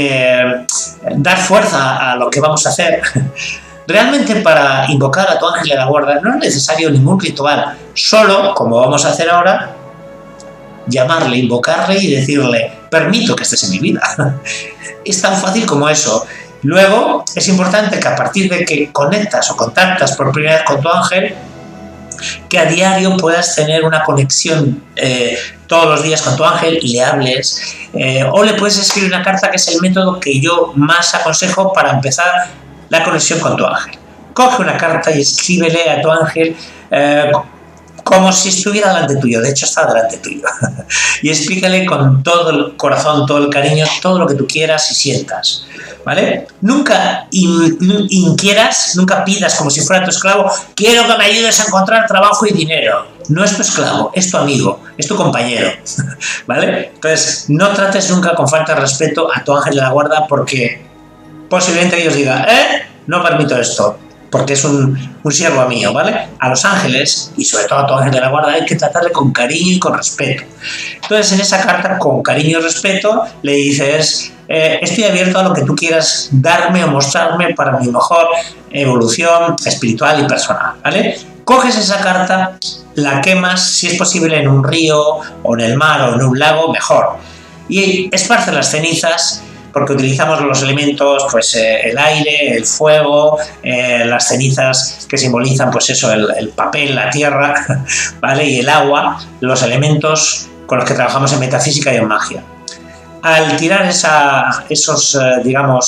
dar fuerza a lo que vamos a hacer, realmente para invocar a tu ángel de la guarda no es necesario ningún ritual, solo, como vamos a hacer ahora, llamarle, invocarle y decirle, permito que estés en mi vida. Es tan fácil como eso. Luego, es importante que a partir de que conectas o contactas por primera vez con tu ángel, que a diario puedas tener una conexión todos los días con tu ángel y le hables, o le puedes escribir una carta, que es el método que yo más aconsejo para empezar la conexión con tu ángel. Coge una carta y escríbele a tu ángel como si estuviera delante tuyo, de hecho está delante tuyo, y explícale con todo el corazón, todo el cariño, todo lo que tú quieras y sientas, ¿vale? Nunca inquieras, nunca pidas como si fuera tu esclavo, quiero que me ayudes a encontrar trabajo y dinero. No es tu esclavo, es tu amigo, es tu compañero, ¿vale? Entonces, no trates nunca con falta de respeto a tu ángel de la guarda, porque posiblemente ellos digan, no permito esto, porque es un siervo mío, ¿vale? A los ángeles, y sobre todo a tu ángel de la guarda, hay que tratarle con cariño y con respeto. Entonces, en esa carta, con cariño y respeto, le dices, estoy abierto a lo que tú quieras darme o mostrarme para mi mejor evolución espiritual y personal, ¿vale? Coges esa carta, la quemas, si es posible, en un río, o en el mar, o en un lago, mejor. Y esparce las cenizas, porque utilizamos los elementos, pues el aire, el fuego, las cenizas que simbolizan, pues eso, el papel, la tierra, ¿vale? Y el agua, los elementos con los que trabajamos en metafísica y en magia. Al tirar esos, digamos,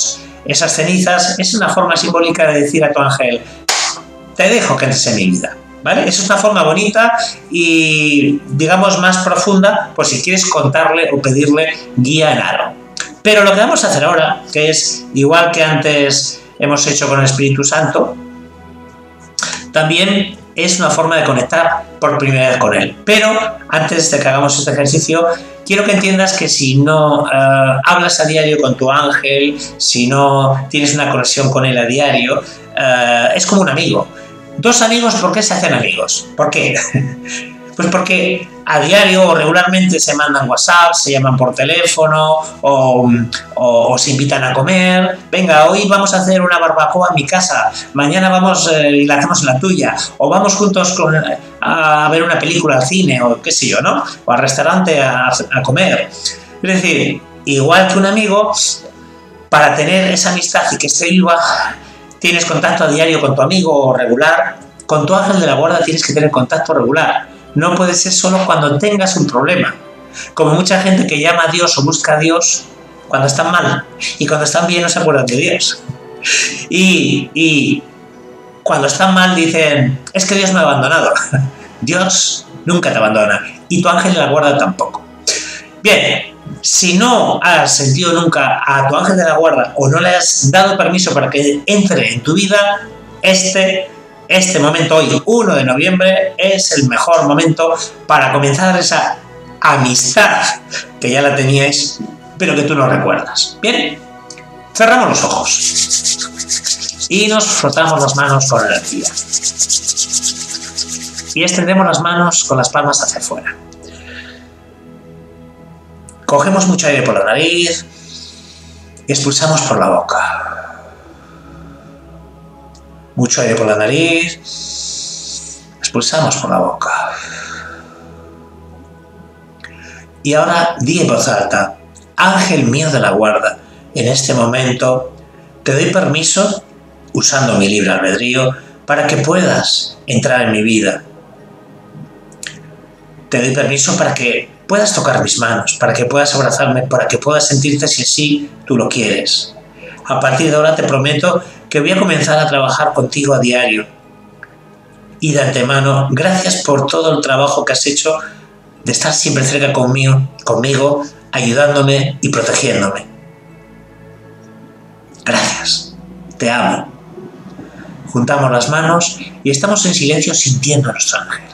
esas cenizas, es una forma simbólica de decir a tu ángel, te dejo que entres en mi vida, ¿vale? Eso es una forma bonita y, digamos, más profunda, por si quieres contarle o pedirle guía en algo. Pero lo que vamos a hacer ahora, que es igual que antes hemos hecho con el Espíritu Santo, también es una forma de conectar por primera vez con él. Pero antes de que hagamos este ejercicio, quiero que entiendas que si no hablas a diario con tu ángel, si no tienes una conexión con él a diario, es como un amigo. Dos amigos, ¿por qué se hacen amigos? ¿Por qué? Pues porque a diario o regularmente se mandan WhatsApp, se llaman por teléfono o se invitan a comer. Venga, hoy vamos a hacer una barbacoa en mi casa, mañana vamos y la hacemos en la tuya, o vamos juntos a ver una película al cine o qué sé yo, ¿no? O al restaurante a comer. Es decir, igual que un amigo, para tener esa amistad y que esté viva, tienes contacto a diario con tu amigo regular. Con tu ángel de la guarda tienes que tener contacto regular. No puede ser solo cuando tengas un problema. Como mucha gente que llama a Dios o busca a Dios cuando están mal. Y cuando están bien no se acuerdan de Dios. Y cuando están mal dicen, es que Dios me ha abandonado. Dios nunca te abandona. Y tu ángel de la guarda tampoco. Bien, si no has sentido nunca a tu ángel de la guarda o no le has dado permiso para que entre en tu vida, este momento, hoy, 1 de noviembre, es el mejor momento para comenzar esa amistad que ya la teníais, pero que tú no recuerdas. Bien, cerramos los ojos y nos frotamos las manos con energía. Y extendemos las manos con las palmas hacia afuera. Cogemos mucho aire por la nariz y expulsamos por la boca. Mucho aire por la nariz, expulsamos por la boca. Y ahora di en voz alta, ángel mío de la guarda, en este momento te doy permiso, usando mi libre albedrío, para que puedas entrar en mi vida. Te doy permiso para que puedas tocar mis manos, para que puedas abrazarme, para que puedas sentirte si así tú lo quieres. A partir de ahora te prometo que voy a comenzar a trabajar contigo a diario. Y de antemano, gracias por todo el trabajo que has hecho de estar siempre cerca conmigo, ayudándome y protegiéndome. Gracias. Te amo. Juntamos las manos y estamos en silencio sintiendo a nuestro ángel.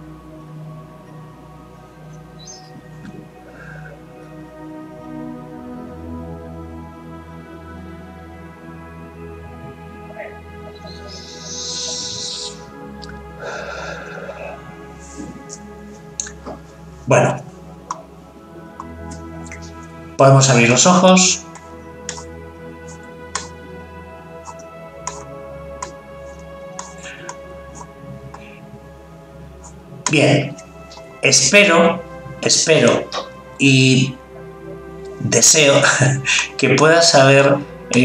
Bueno, podemos abrir los ojos. Bien, espero y deseo que puedas haber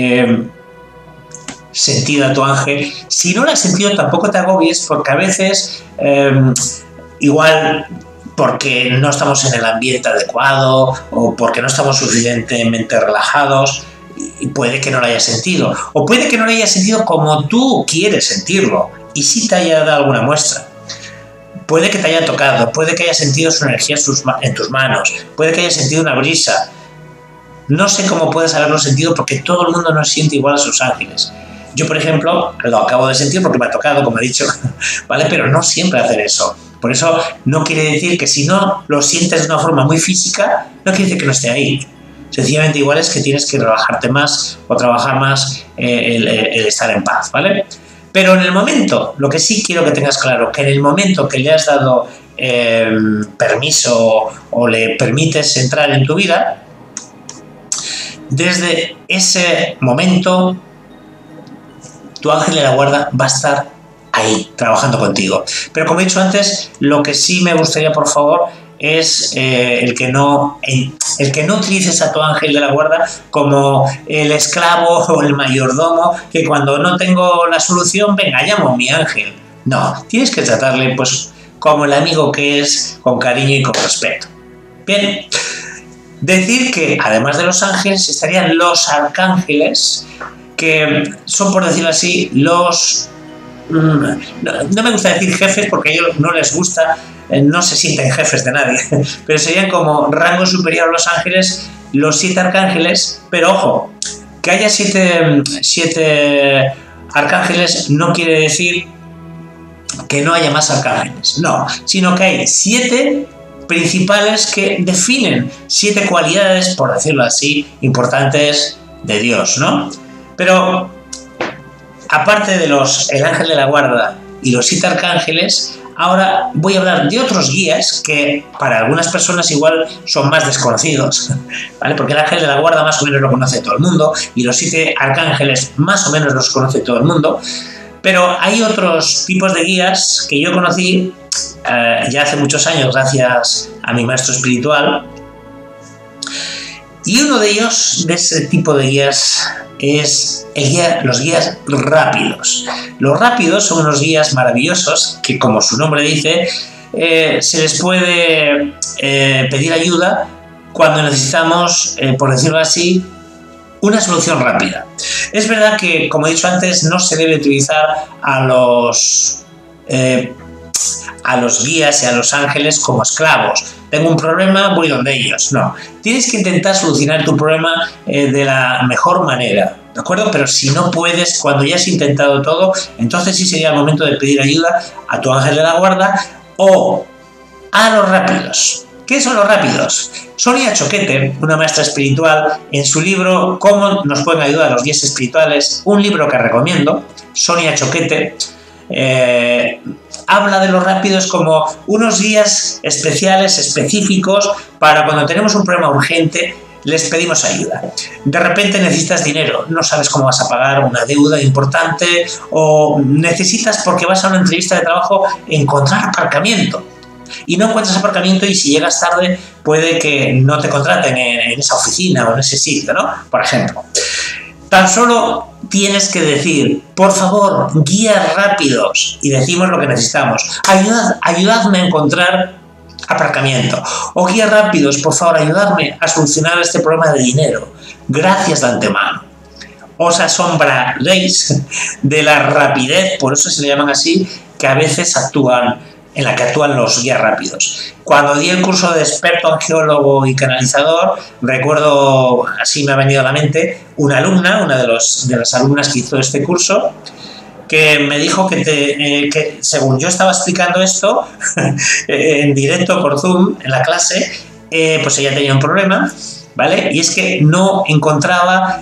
sentido a tu ángel. Si no lo has sentido, tampoco te agobies, porque a veces igual porque no estamos en el ambiente adecuado o porque no estamos suficientemente relajados y puede que no lo hayas sentido, o puede que no lo hayas sentido como tú quieres sentirlo y sí te haya dado alguna muestra. Puede que te haya tocado, puede que hayas sentido su energía en tus manos, puede que hayas sentido una brisa. No sé cómo puedes haberlo sentido porque todo el mundo no siente igual a sus ángeles. Yo, por ejemplo, lo acabo de sentir porque me ha tocado, como he dicho, ¿vale? Pero no siempre hacen eso. Por eso no quiere decir que si no lo sientes de una forma muy física, no quiere decir que no esté ahí. Sencillamente igual es que tienes que relajarte más o trabajar más el estar en paz, ¿vale? Pero en el momento, lo que sí quiero que tengas claro, que en el momento que le has dado permiso o le permites entrar en tu vida, desde ese momento tu ángel de la guarda va a estar ahí, trabajando contigo. Pero como he dicho antes, lo que sí me gustaría, por favor, es el que no utilices a tu ángel de la guarda como el esclavo o el mayordomo, que cuando no tengo la solución, venga, llamo a mi ángel. No, tienes que tratarle pues como el amigo que es, con cariño y con respeto. Bien, decir que además de los ángeles estarían los arcángeles, que son, por decirlo así, los... No me gusta decir jefes porque a ellos no les gusta, no se sienten jefes de nadie, pero serían como rango superior a los ángeles, los 7 arcángeles, pero ojo, que haya 7 arcángeles no quiere decir que no haya más arcángeles, no, sino que hay 7 principales que definen 7 cualidades, por decirlo así, importantes de Dios, ¿no? Pero aparte de el ángel de la guarda y los 7 arcángeles, ahora voy a hablar de otros guías que para algunas personas igual son más desconocidos, ¿vale? Porque el ángel de la guarda más o menos lo conoce todo el mundo y los 7 arcángeles más o menos los conoce todo el mundo, pero hay otros tipos de guías que yo conocí ya hace muchos años gracias a mi maestro espiritual, y uno de ellos, de ese tipo de guías, es los guías rápidos. Los rápidos son unos guías maravillosos que, como su nombre dice, se les puede pedir ayuda cuando necesitamos, por decirlo así, una solución rápida. Es verdad que, como he dicho antes, no se debe utilizar a los guías y a los ángeles como esclavos. Tengo un problema, voy donde ellos. No, tienes que intentar solucionar tu problema de la mejor manera, ¿de acuerdo? Pero si no puedes, cuando ya has intentado todo, entonces sí sería el momento de pedir ayuda a tu ángel de la guarda o a los rápidos. ¿Qué son los rápidos? Sonia Choquete, una maestra espiritual, en su libro ¿Cómo nos pueden ayudar los guías espirituales?, un libro que recomiendo, Sonia Choquete, habla de los rápidos como unos guías especiales, específicos, para cuando tenemos un problema urgente, les pedimos ayuda. De repente necesitas dinero, no sabes cómo vas a pagar una deuda importante, o necesitas, porque vas a una entrevista de trabajo, encontrar aparcamiento. Y no encuentras aparcamiento y si llegas tarde puede que no te contraten en esa oficina o en ese sitio, ¿no? Por ejemplo. Tan solo tienes que decir, por favor, guías rápidos, y decimos lo que necesitamos. Ayudadme a encontrar aparcamiento. O guías rápidos, por favor, ayudadme a solucionar este problema de dinero. Gracias de antemano. Os asombraréis de la rapidez, por eso se le llaman así, que a veces en la que actúan los guías rápidos. Cuando di el curso de experto angiólogo y canalizador, recuerdo, así me ha venido a la mente, una alumna, una de las alumnas que hizo este curso, que me dijo que según yo estaba explicando esto en directo por Zoom, en la clase, pues ella tenía un problema, ¿vale? Y es que no encontraba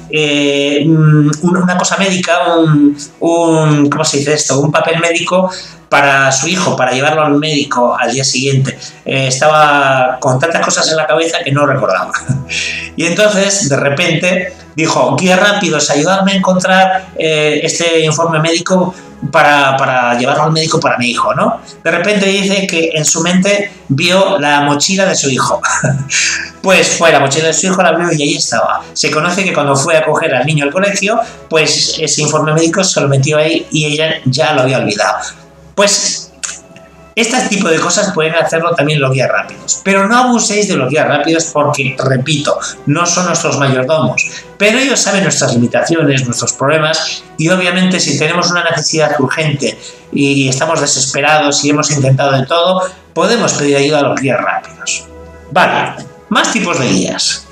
una cosa médica, ¿cómo se dice esto? Un papel médico para su hijo, para llevarlo al médico al día siguiente. Estaba con tantas cosas en la cabeza que no recordaba. Y entonces, de repente, dijo, guías rápidos, ayudadme a encontrar este informe médico para llevarlo al médico para mi hijo, ¿no? De repente dice que en su mente vio la mochila de su hijo. Pues fue la mochila de su hijo, la abrió y ahí estaba. Se conoce que cuando fue a coger al niño al colegio, pues ese informe médico se lo metió ahí y ella ya lo había olvidado. Pues este tipo de cosas pueden hacerlo también los guías rápidos. Pero no abuséis de los guías rápidos porque, repito, no son nuestros mayordomos. Pero ellos saben nuestras limitaciones, nuestros problemas, y obviamente si tenemos una necesidad urgente y estamos desesperados y hemos intentado de todo, podemos pedir ayuda a los guías rápidos. Vale, más tipos de guías.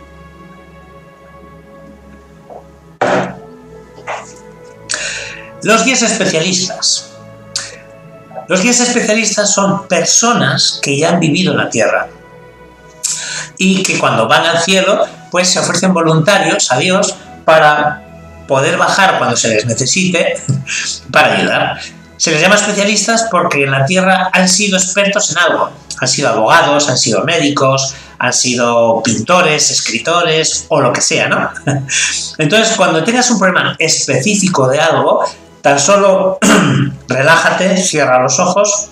Los guías especialistas. Los guías especialistas son personas que ya han vivido en la Tierra y que cuando van al cielo pues se ofrecen voluntarios a Dios para poder bajar cuando se les necesite para ayudar. Se les llama especialistas porque en la Tierra han sido expertos en algo. Han sido abogados, han sido médicos, han sido pintores, escritores o lo que sea, ¿no? Entonces, cuando tengas un problema específico de algo, tan solo relájate, cierra los ojos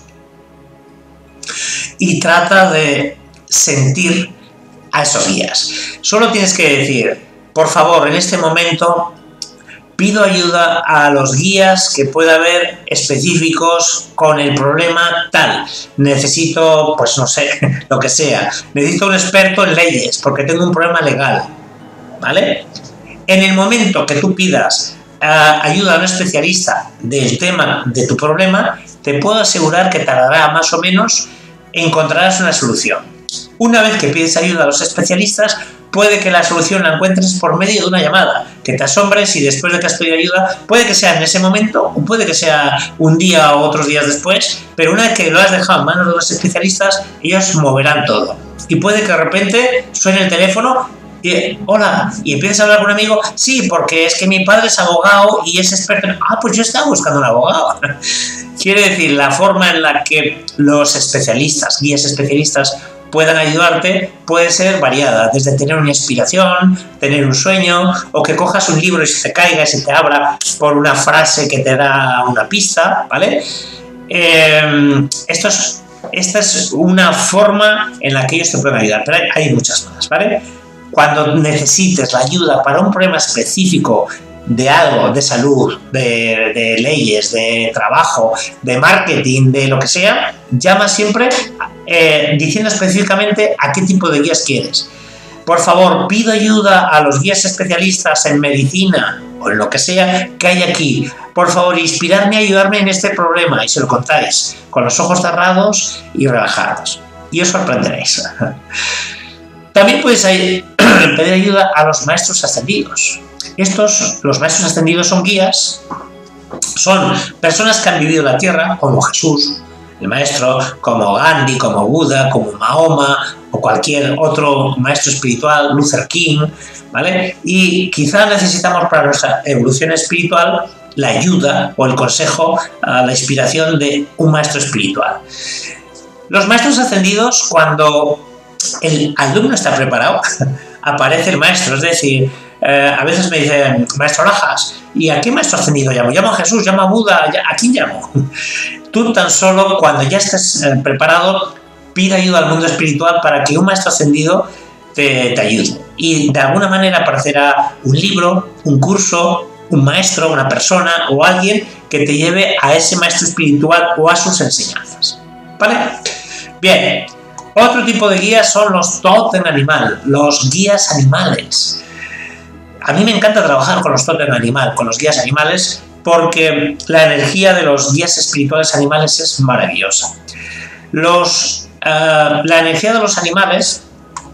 y trata de sentir a esos guías. Solo tienes que decir, por favor, en este momento pido ayuda a los guías que pueda haber específicos con el problema tal. Necesito, pues no sé, lo que sea. Necesito un experto en leyes porque tengo un problema legal, ¿vale? En el momento que tú pidas ayuda a un especialista del tema de tu problema, te puedo asegurar que tardará más o menos, encontrarás una solución. Una vez que pides ayuda a los especialistas, puede que la solución la encuentres por medio de una llamada, que te asombres y después de que has pedido ayuda, puede que sea en ese momento o puede que sea un día o otros días después, pero una vez que lo has dejado en manos de los especialistas, ellos moverán todo. Y puede que de repente suene el teléfono y, hola, y empiezas a hablar con un amigo, sí, porque es que mi padre es abogado y es experto en... pues yo estaba buscando un abogado. Quiere decir, la forma en la que los especialistas, guías especialistas, puedan ayudarte puede ser variada, desde tener una inspiración, tener un sueño, o que cojas un libro y se te caiga y se te abra por una frase que te da una pista, ¿vale? Esta es una forma en la que ellos te pueden ayudar, pero hay muchas más, ¿vale? Cuando necesites la ayuda para un problema específico de algo, de salud, de leyes, de trabajo, de marketing, de lo que sea, llama siempre diciendo específicamente a qué tipo de guías quieres. Por favor, pido ayuda a los guías especialistas en medicina o en lo que sea que hay aquí. Por favor, inspiradme a ayudarme en este problema, y se lo contáis con los ojos cerrados y relajados. Y os sorprenderéis. También podéis pedir ayuda a los maestros ascendidos. Los maestros ascendidos son guías, son personas que han vivido la tierra, como Jesús, el maestro, como Gandhi, como Buda, como Mahoma o cualquier otro maestro espiritual, Luther King, ¿vale? Y quizá necesitamos para nuestra evolución espiritual la ayuda o el consejo, la inspiración de un maestro espiritual. Los maestros ascendidos, cuando el alumno está preparado, aparece el maestro, es decir, a veces me dicen, maestro Lajas, ¿y a qué maestro ascendido llamo? ¿Llamo a Jesús? ¿Llamo a Buda? ¿A quién llamo? Tú tan solo, cuando ya estés preparado, pide ayuda al mundo espiritual para que un maestro ascendido te ayude. Y de alguna manera aparecerá un libro, un curso, un maestro, una persona o alguien que te lleve a ese maestro espiritual o a sus enseñanzas. ¿Vale? Bien. Otro tipo de guías son los tótem animal, los guías animales. A mí me encanta trabajar con los tótem animal, con los guías animales, porque la energía de los guías espirituales animales es maravillosa. La energía de los animales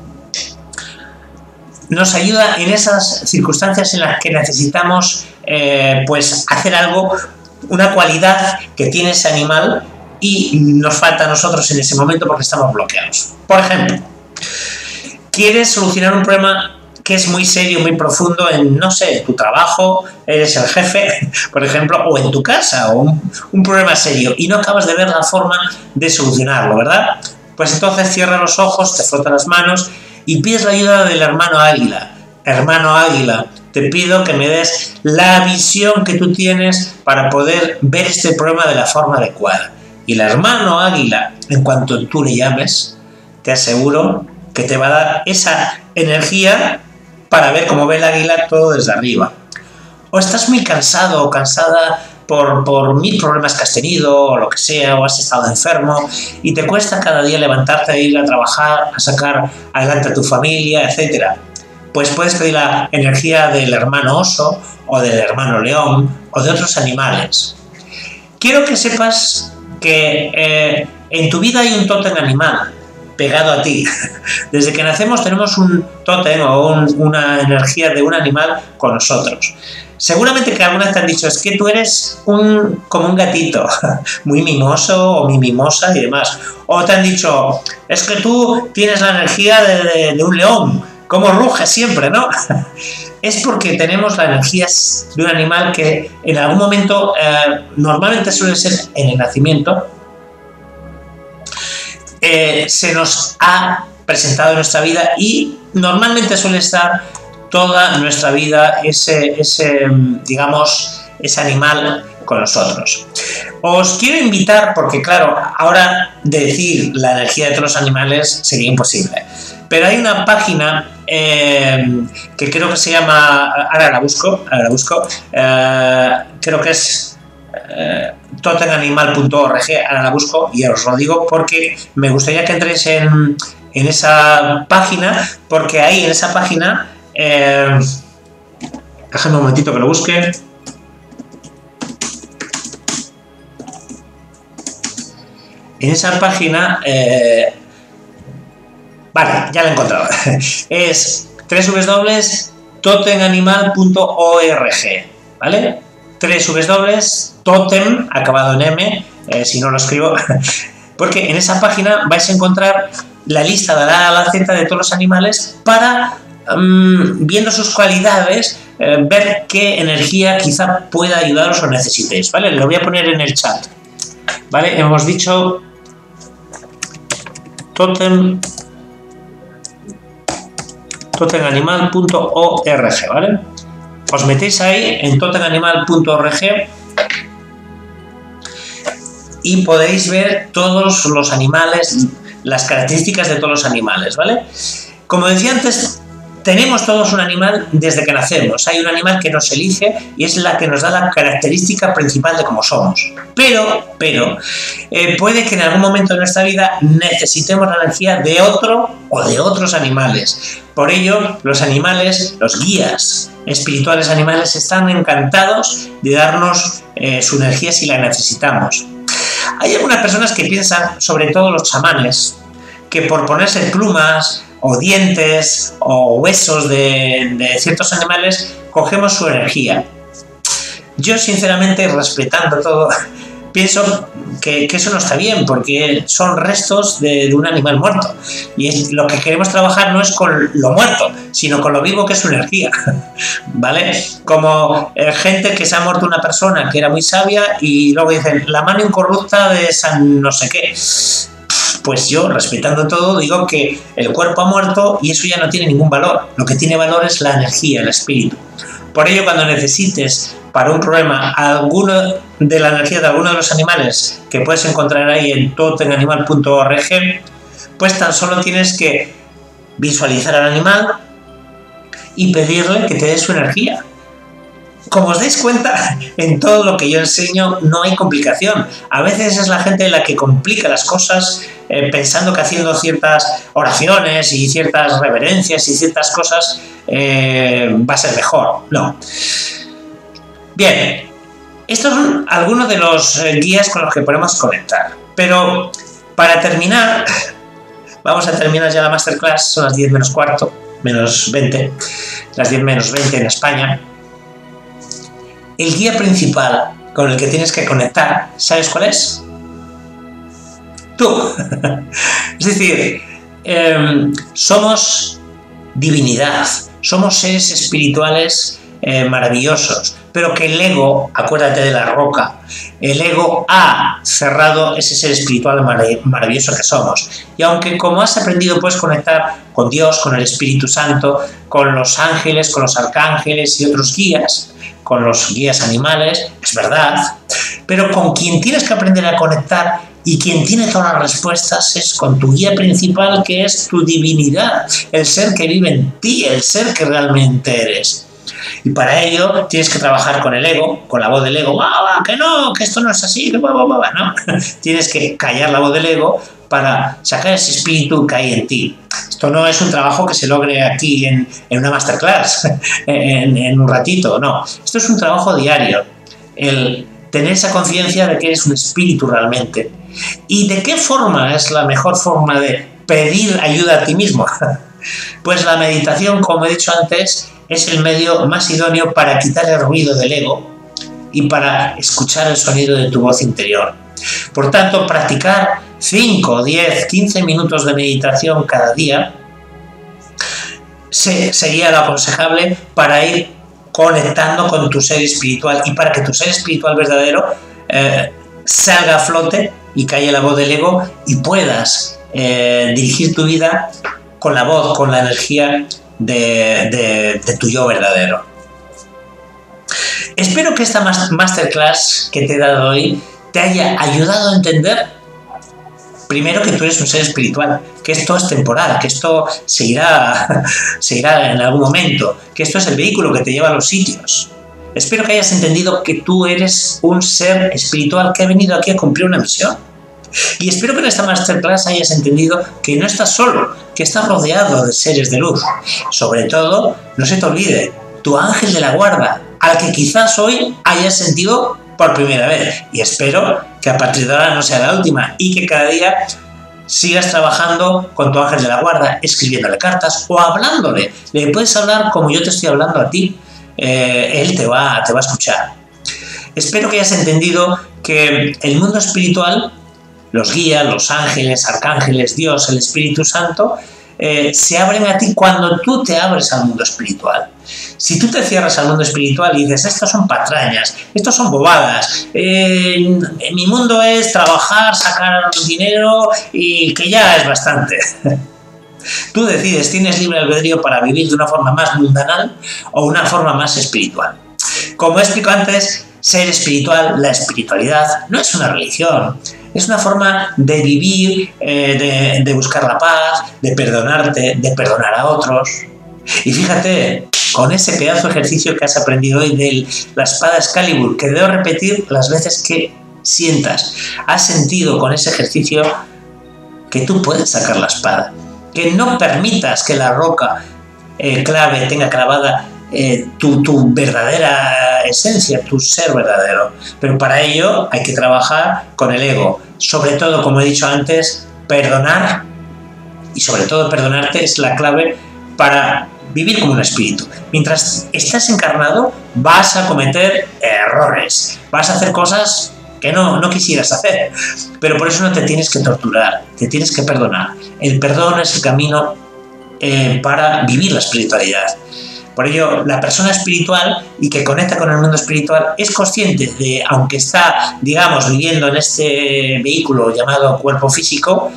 nos ayuda en esas circunstancias en las que necesitamos pues hacer algo, una cualidad que tiene ese animal y nos falta a nosotros en ese momento porque estamos bloqueados. Por ejemplo, quieres solucionar un problema que es muy serio, muy profundo en, no sé, tu trabajo, eres el jefe, por ejemplo, o en tu casa, o un problema serio, y no acabas de ver la forma de solucionarlo, ¿verdad? Pues entonces cierra los ojos, te frotas las manos y pides la ayuda del hermano águila. Hermano águila, te pido que me des la visión que tú tienes para poder ver este problema de la forma adecuada. Y el hermano águila, en cuanto tú le llames, te aseguro que te va a dar esa energía para ver cómo ve el águila todo desde arriba. O estás muy cansado o cansada por mil problemas que has tenido o lo que sea, o has estado enfermo y te cuesta cada día levantarte e ir a trabajar, a sacar adelante a tu familia, etc. Pues puedes pedir la energía del hermano oso o del hermano león o de otros animales. Quiero que sepas que en tu vida hay un tótem animal pegado a ti. Desde que nacemos tenemos un tótem o una energía de un animal con nosotros. Seguramente que alguna vez te han dicho, es que tú eres como un gatito, muy mimoso o mimosa y demás. O te han dicho, es que tú tienes la energía de un león, como ruge siempre, ¿no? Es porque tenemos la energía de un animal que en algún momento, normalmente suele ser en el nacimiento, se nos ha presentado en nuestra vida y normalmente suele estar toda nuestra vida ese animal con nosotros. Os quiero invitar, porque claro, ahora decir la energía de todos los animales sería imposible, pero hay una página que creo que se llama, ahora la busco, creo que es totemanimal.org, ahora la busco y os lo digo porque me gustaría que entréis en esa página, porque ahí en esa página Déjame un momentito que lo busque. En esa página, vale, ya la he encontrado. Es www.totemanimal.org, ¿vale? www.totem, acabado en M, si no lo escribo, porque en esa página vais a encontrar la lista de la A a la Z de todos los animales para, viendo sus cualidades, ver qué energía quizá pueda ayudaros o necesitéis, ¿vale? Lo voy a poner en el chat, ¿vale? Hemos dicho totemanimal.org, ¿vale? Os metéis ahí en totemanimal.org y podéis ver todos los animales, las características de todos los animales, ¿vale? Como decía antes, tenemos todos un animal desde que nacemos. Hay un animal que nos elige y es la que nos da la característica principal de cómo somos. Pero puede que en algún momento de nuestra vida necesitemos la energía de otro o de otros animales. Por ello, los animales, los guías espirituales animales, están encantados de darnos su energía si la necesitamos. Hay algunas personas que piensan, sobre todo los chamanes, que por ponerse plumas o dientes o huesos de ciertos animales cogemos su energía. Yo, sinceramente, respetando todo, pienso que eso no está bien, porque son restos de un animal muerto y lo que queremos trabajar no es con lo muerto, sino con lo vivo, que es su energía, ¿vale? Como gente que se ha muerto, una persona que era muy sabia y luego dicen la mano incorrupta de San no sé qué. Pues yo, respetando todo, digo que el cuerpo ha muerto y eso ya no tiene ningún valor. Lo que tiene valor es la energía, el espíritu. Por ello, cuando necesites para un problema alguno de la energía de alguno de los animales que puedes encontrar ahí en totemanimal.org, pues tan solo tienes que visualizar al animal y pedirle que te dé su energía. Como os dais cuenta, en todo lo que yo enseño no hay complicación. A veces es la gente la que complica las cosas pensando que haciendo ciertas oraciones y ciertas reverencias y ciertas cosas va a ser mejor. No. Bien, estos son algunos de los guías con los que podemos conectar. Pero para terminar, vamos a terminar ya la masterclass, son las 10 menos cuarto, menos 20, las 10 menos 20 en España. El guía principal con el que tienes que conectar, ¿sabes cuál es? Tú. Es decir, somos divinidad, somos seres espirituales maravillosos, pero que el ego, acuérdate de la roca, el ego ha cerrado ese ser espiritual maravilloso que somos. Y aunque como has aprendido puedes conectar con Dios, con el Espíritu Santo, con los ángeles, con los arcángeles y otros guías, con los guías animales, es verdad, pero con quien tienes que aprender a conectar y quien tiene todas las respuestas es con tu guía principal, que es tu divinidad, el ser que vive en ti, el ser que realmente eres. Y para ello tienes que trabajar con el ego, con la voz del ego, que no, que esto no es así, no. Tienes que callar la voz del ego para sacar ese espíritu que hay en ti. Esto no es un trabajo que se logre aquí en una masterclass, en un ratito, no. Esto es un trabajo diario, el tener esa conciencia de que eres un espíritu realmente. ¿Y de qué forma es la mejor forma de pedir ayuda a ti mismo? Pues la meditación, como he dicho antes, es el medio más idóneo para quitar el ruido del ego y para escuchar el sonido de tu voz interior. Por tanto, practicar 5, 10, 15 minutos de meditación cada día sería lo aconsejable para ir conectando con tu ser espiritual y para que tu ser espiritual verdadero salga a flote y calle la voz del ego y puedas dirigir tu vida con la voz, con la energía de tu yo verdadero. Espero que esta masterclass que te he dado hoy te haya ayudado a entender, primero, que tú eres un ser espiritual, que esto es temporal, que esto se irá en algún momento, que esto es el vehículo que te lleva a los sitios. Espero que hayas entendido que tú eres un ser espiritual que ha venido aquí a cumplir una misión. Y espero que en esta masterclass hayas entendido que no estás solo, que estás rodeado de seres de luz. Sobre todo, no se te olvide, tu ángel de la guarda, al que quizás hoy hayas sentido por primera vez. Y espero que a partir de ahora no sea la última y que cada día sigas trabajando con tu ángel de la guarda, escribiéndole cartas o hablándole. Le puedes hablar como yo te estoy hablando a ti. Él te va a escuchar. Espero que hayas entendido que el mundo espiritual, los guías, los ángeles, arcángeles, Dios, el Espíritu Santo, se abren a ti cuando tú te abres al mundo espiritual. Si tú te cierras al mundo espiritual y dices, estos son patrañas, estos son bobadas, mi mundo es trabajar, sacar dinero y que ya es bastante. Tú decides, tienes libre albedrío para vivir de una forma más mundanal o una forma más espiritual. Como he explicado antes, ser espiritual, la espiritualidad, no es una religión. Es una forma de vivir, de buscar la paz, de perdonarte, de perdonar a otros. Y fíjate, con ese pedazo de ejercicio que has aprendido hoy de la espada Excalibur, que debo repetir las veces que sientas, has sentido con ese ejercicio que tú puedes sacar la espada. Que no permitas que la roca clave tenga clavada tu verdadera esencia, tu ser verdadero. Pero para ello hay que trabajar con el ego. Sobre todo, como he dicho antes, perdonar, y sobre todo perdonarte es la clave para vivir como un espíritu. Mientras estás encarnado vas a cometer errores, vas a hacer cosas que no quisieras hacer, pero por eso no te tienes que torturar, te tienes que perdonar. El perdón es el camino para vivir la espiritualidad. Por ello, la persona espiritual y que conecta con el mundo espiritual es consciente de, aunque está, digamos, viviendo en este vehículo llamado cuerpo físico,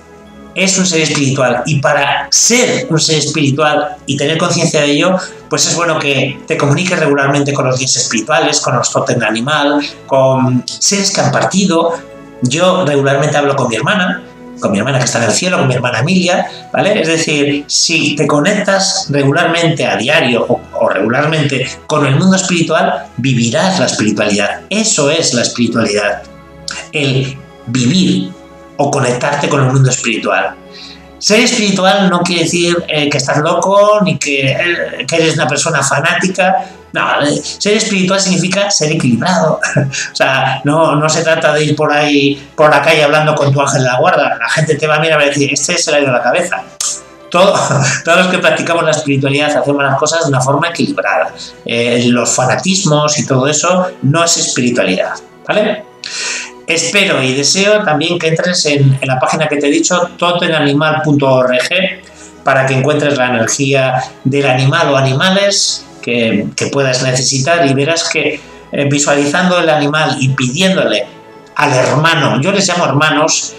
es un ser espiritual. Y para ser un ser espiritual y tener conciencia de ello, pues es bueno que te comuniques regularmente con los guías espirituales, con los tótem animal, con seres que han partido. Yo regularmente hablo con mi hermana que está en el cielo, con mi hermana Emilia, ¿vale? Es decir, si te conectas regularmente a diario o regularmente con el mundo espiritual, vivirás la espiritualidad. Eso es la espiritualidad, el vivir o conectarte con el mundo espiritual. Ser espiritual no quiere decir que estás loco ni que eres una persona fanática. No, ser espiritual significa ser equilibrado. O sea, no se trata de ir por ahí, por la calle hablando con tu ángel de la guarda. La gente te va a mirar y va a decir, este se le ha ido la cabeza. Todos los que practicamos la espiritualidad hacemos las cosas de una forma equilibrada. Los fanatismos y todo eso no es espiritualidad, ¿vale? Espero y deseo también que entres en la página que te he dicho, totemanimal.org, para que encuentres la energía del animal o animales que puedas necesitar, y verás que visualizando el animal y pidiéndole al hermano, yo les llamo hermanos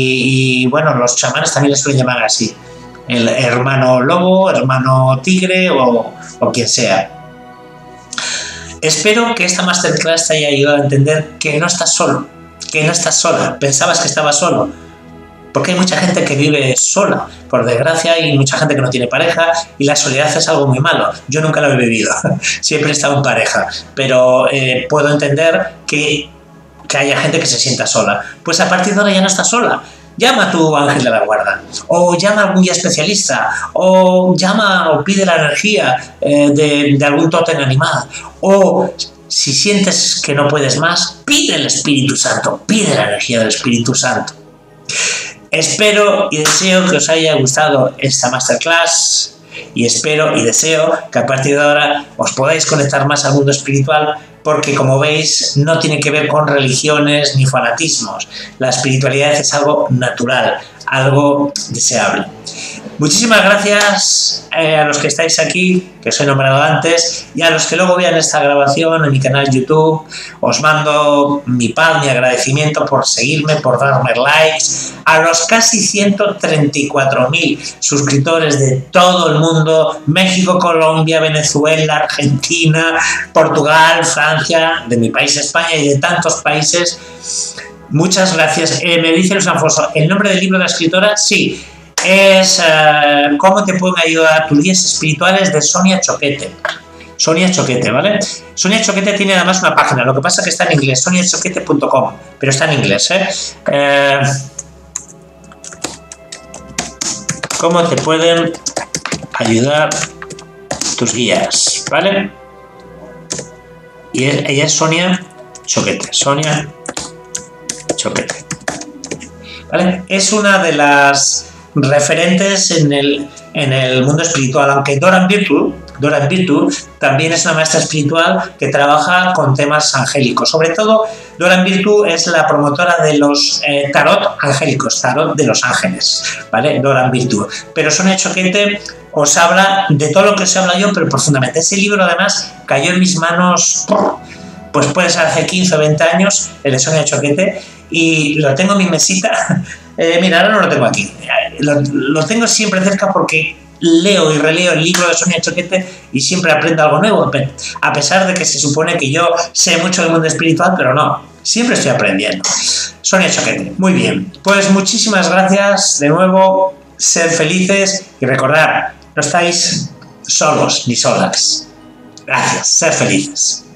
y bueno, los chamanes también les suelen llamar así, el hermano lobo, hermano tigre o quien sea. Espero que esta masterclass te haya ayudado a entender que no estás solo, que no estás sola. Pensabas que estabas solo, porque hay mucha gente que vive sola, por desgracia. Hay mucha gente que no tiene pareja y la soledad es algo muy malo. Yo nunca lo he vivido, siempre he estado en pareja, pero puedo entender que haya gente que se sienta sola. Pues a partir de ahora ya no estás sola. Llama a tu ángel de la guarda, o llama a algún guía especialista, o llama o pide la energía de algún tótem animal, o si sientes que no puedes más, pide el Espíritu Santo, pide la energía del Espíritu Santo. Espero y deseo que os haya gustado esta masterclass, y espero y deseo que a partir de ahora os podáis conectar más al mundo espiritual, porque como veis no tiene que ver con religiones ni fanatismos. La espiritualidad es algo natural, algo deseable. Muchísimas gracias a los que estáis aquí, que os he nombrado antes, y a los que luego vean esta grabación en mi canal YouTube. Os mando mi paz, mi agradecimiento por seguirme, por darme likes. A los casi 134.000 suscriptores de todo el mundo, México, Colombia, Venezuela, Argentina, Portugal, Francia, de mi país España y de tantos países, muchas gracias. Me dice Luis Alfonso, ¿el nombre del libro de la escritora? Sí. Es ¿Cómo te pueden ayudar tus guías espirituales?, de Sonia Choquete. Sonia Choquete, ¿vale? Sonia Choquete tiene además una página, lo que pasa es que está en inglés, soniachoquete.com, pero está en inglés, ¿Cómo te pueden ayudar tus guías? ¿vale? Y ella es Sonia Choquete. Sonia Choquete. ¿Vale? Es una de las referentes en el mundo espiritual, aunque Doran Virtue también es una maestra espiritual que trabaja con temas angélicos. Sobre todo, Doran Virtue es la promotora de los tarot angélicos, tarot de los ángeles, ¿vale? Doran Virtue. Pero Sonia Choquete os habla de todo lo que os habla yo, pero profundamente. Ese libro, además, cayó en mis manos, pues puede ser hace 15 o 20 años, el de Sonia Choquete, y lo tengo en mi mesita. Mira, ahora no lo tengo aquí. Lo tengo siempre cerca porque leo y releo el libro de Sonia Choquete y siempre aprendo algo nuevo, a pesar de que se supone que yo sé mucho del mundo espiritual, pero no, siempre estoy aprendiendo. Sonia Choquete, muy bien. Pues muchísimas gracias de nuevo, sed felices y recordad, no estáis solos ni solas. Gracias, sed felices.